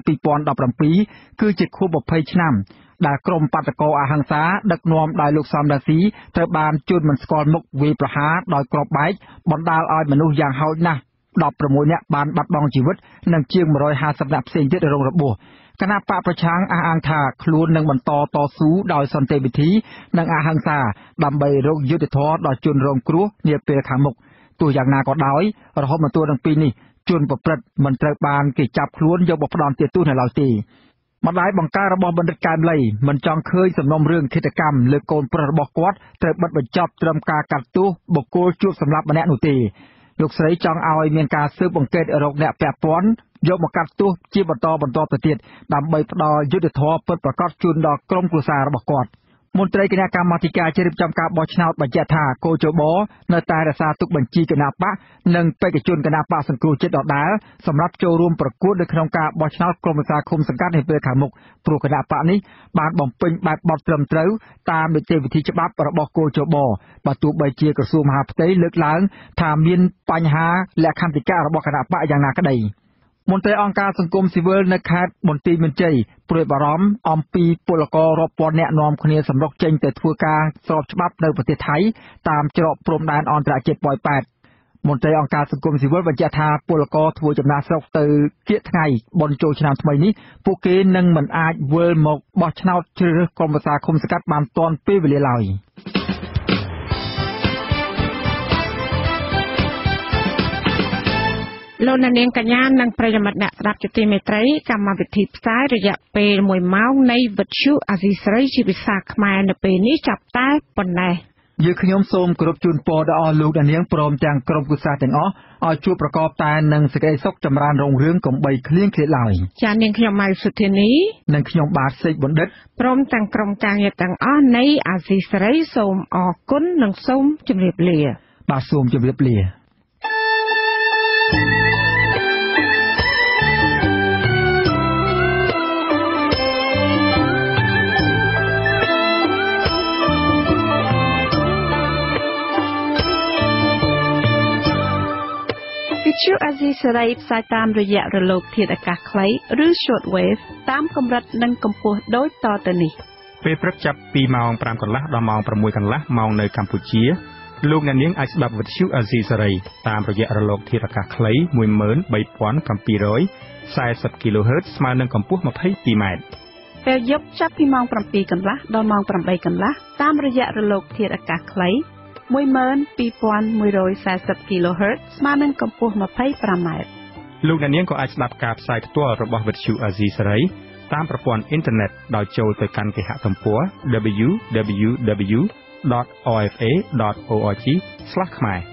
2017 គឺជាខួប 20 ឆ្នាំដែលក្រុមបាតកោអហិង្សាដឹកនាំដោយលោកសំរងស៊ីត្រូវបានជួបមិនស្គាល់មុខវាយប្រហារដោយគ្រាប់បែកបណ្ដាលឲ្យមនុស្សយ៉ាងហោចណាស់ 16 នាក់បានបាត់បង់ជីវិតនិងជាង 150 នាក់ផ្សេងទៀតរងរបួសគណៈបកប្រឆាំងអះអាងថាខ្លួននឹងបន្តតស៊ូដោយសន្តិវិធីនិងអហិង្សាដើម្បីរកយុត្តិធម៌ដល់ជនរងគ្រោះនាពេលខាងមុខទោះយ៉ាងណាក៏ដោយរហូតមកទល់នឹងពេលនេះជនប្រព្រឹត្តមិនត្រូវបានគេចាប់ខ្លួនយកមកផ្ដន់ទោសនៅឡើយទេម្ដាយបង្ការរបស់បណ្ឌិតកែមលីមិនចង់ឃើញសំណុំរឿងឃាតកម្មលើកូនប្រុសរបស់គាត់ត្រូវបិទបញ្ចប់ត្រឹមការកាត់ទោសបុគ្គលជួបសម្លាប់ម្នាក់នោះទេលោកស្រីចង់ឲ្យមានការស៊ើបអង្កេតរកអ្នកពាក់ព័ន្ធយកមកកាត់ទោសជាបន្តទៅទៀតដើម្បីផ្ដល់យុត្តិធម៌ពិតប្រាកដជូនដល់ក្រុមគ្រួសាររបស់គាត់មន្ត្រីគណៈកម្មាធិការជ្រៀបចំការបោះឆ្នោតបញ្ជាក់ថាកោជបនៅតែរក្សាទុកបញ្ជីគណៈបកនិងបេក្ខជនគណៈបកសង្គ្រោះជាតិដដែលសម្រាប់ចូលរួមប្រកួតនៅក្នុងការបោះឆ្នោតក្រុមប្រឹក្សាឃុំសង្កាត់នាពេលខាងមុខព្រោះគណៈបកនេះបានបំពេញបែបបទត្រឹមត្រូវតាមនីតិវិធីច្បាប់របស់កោជបបើទោះបីជាក្រសួងមហាផ្ទៃលើកឡើងថាមានបញ្ហាលក្ខន្តិកៈរបស់គណៈបកយ៉ាងណាក្តីមន្ត្រីអង្គការសង្គមស៊ីវិលនៅខេត្តបន្ទាយមានជ័យព្រួយបារម្ភអំពីពលកររាប់ពាន់នាក់នាំគ្នាសម្រុកចេញទៅធ្វើការស្របច្បាប់នៅប្រទេសថៃតាមច្រកព្រំដែនអន្តរជាតិប៉ោយប៉ែតមន្ត្រីអង្គការសង្គមស៊ីវិលបញ្ជាក់ថាពលករធ្វើចំណាកស្រុកទៅគៀកថ្ងៃបុណ្យចូលឆ្នាំថ្មីនេះពួកគេនឹងមិនអាចវិលមកបោះឆ្នោតជ្រើសរើសក្រុមប្រឹក្សាឃុំសង្កាត់បានទាន់ពេលវេលាឡើយលោកនាងកញ្ញានិងប្រិយមិត្តអ្នកស្ដាប់ជាទីមេត្រីកម្មវិធីផ្សាយរយៈពេល1ម៉ោងនៃវិទ្យុអាស៊ីសេរីជាភាសាខ្មែរនៅពេលនេះចាប់តែប៉ុណ្ណេះយើងខ្ញុំសូមគោរពជូនពរដល់អស់លោកអ្នកនាងព្រមទាំងក្រុមគូសាទាំងអស់ឲ្យជួបប្រកបតែនឹងសេចក្តីសុខចម្រើនរុងរឿងកំបីគ្លៀងគ្លាតឡើយចា៎នាងខ្ញុំម៉ៅសុធានីនិងខ្ញុំបាទសេកបណ្ឌិតព្រមទាំងក្រុមការងារទាំងអស់នៃអាស៊ីសេរីសូមអរគុណនិងសូមជម្រាបលាបាទសូមជម្រាបលាវិទ្យុអាស៊ីសេរីផ្សាយតាមរយៈរលកធាតុអាកាសខ្លីឬ Shortwave តាមកម្រិតនិងកម្ពស់ដូចតទៅនេះពេលព្រឹកចាប់ពីម៉ោង 5 កន្លះដល់ម៉ោង 6 កន្លះម៉ោងនៅកម្ពុជាលោកអ្នកនាងអាចស្ដាប់វិទ្យុអាស៊ីសេរីតាមរយៈរលកធាតុអាកាសខ្លី 13740 kHz ស្មើនឹងកម្ពស់ 22m ពេលយប់ចាប់ពីម៉ោង 7 កន្លះដល់ម៉ោង 8 កន្លះតាមរយៈរលកធាតុអាកាសខ្លី12140 kHz ស្មើនឹងកម្ពស់ 25m លោកអ្នកនាងក៏អាចស្ដាប់ការផ្សាយផ្ទាល់របស់វិទ្យុអាស៊ីសេរីតាមប្រព័ន្ធអ៊ីនធឺណិតដោយចូលទៅកាន់គេហទំព័រ www.rfa.org/khmer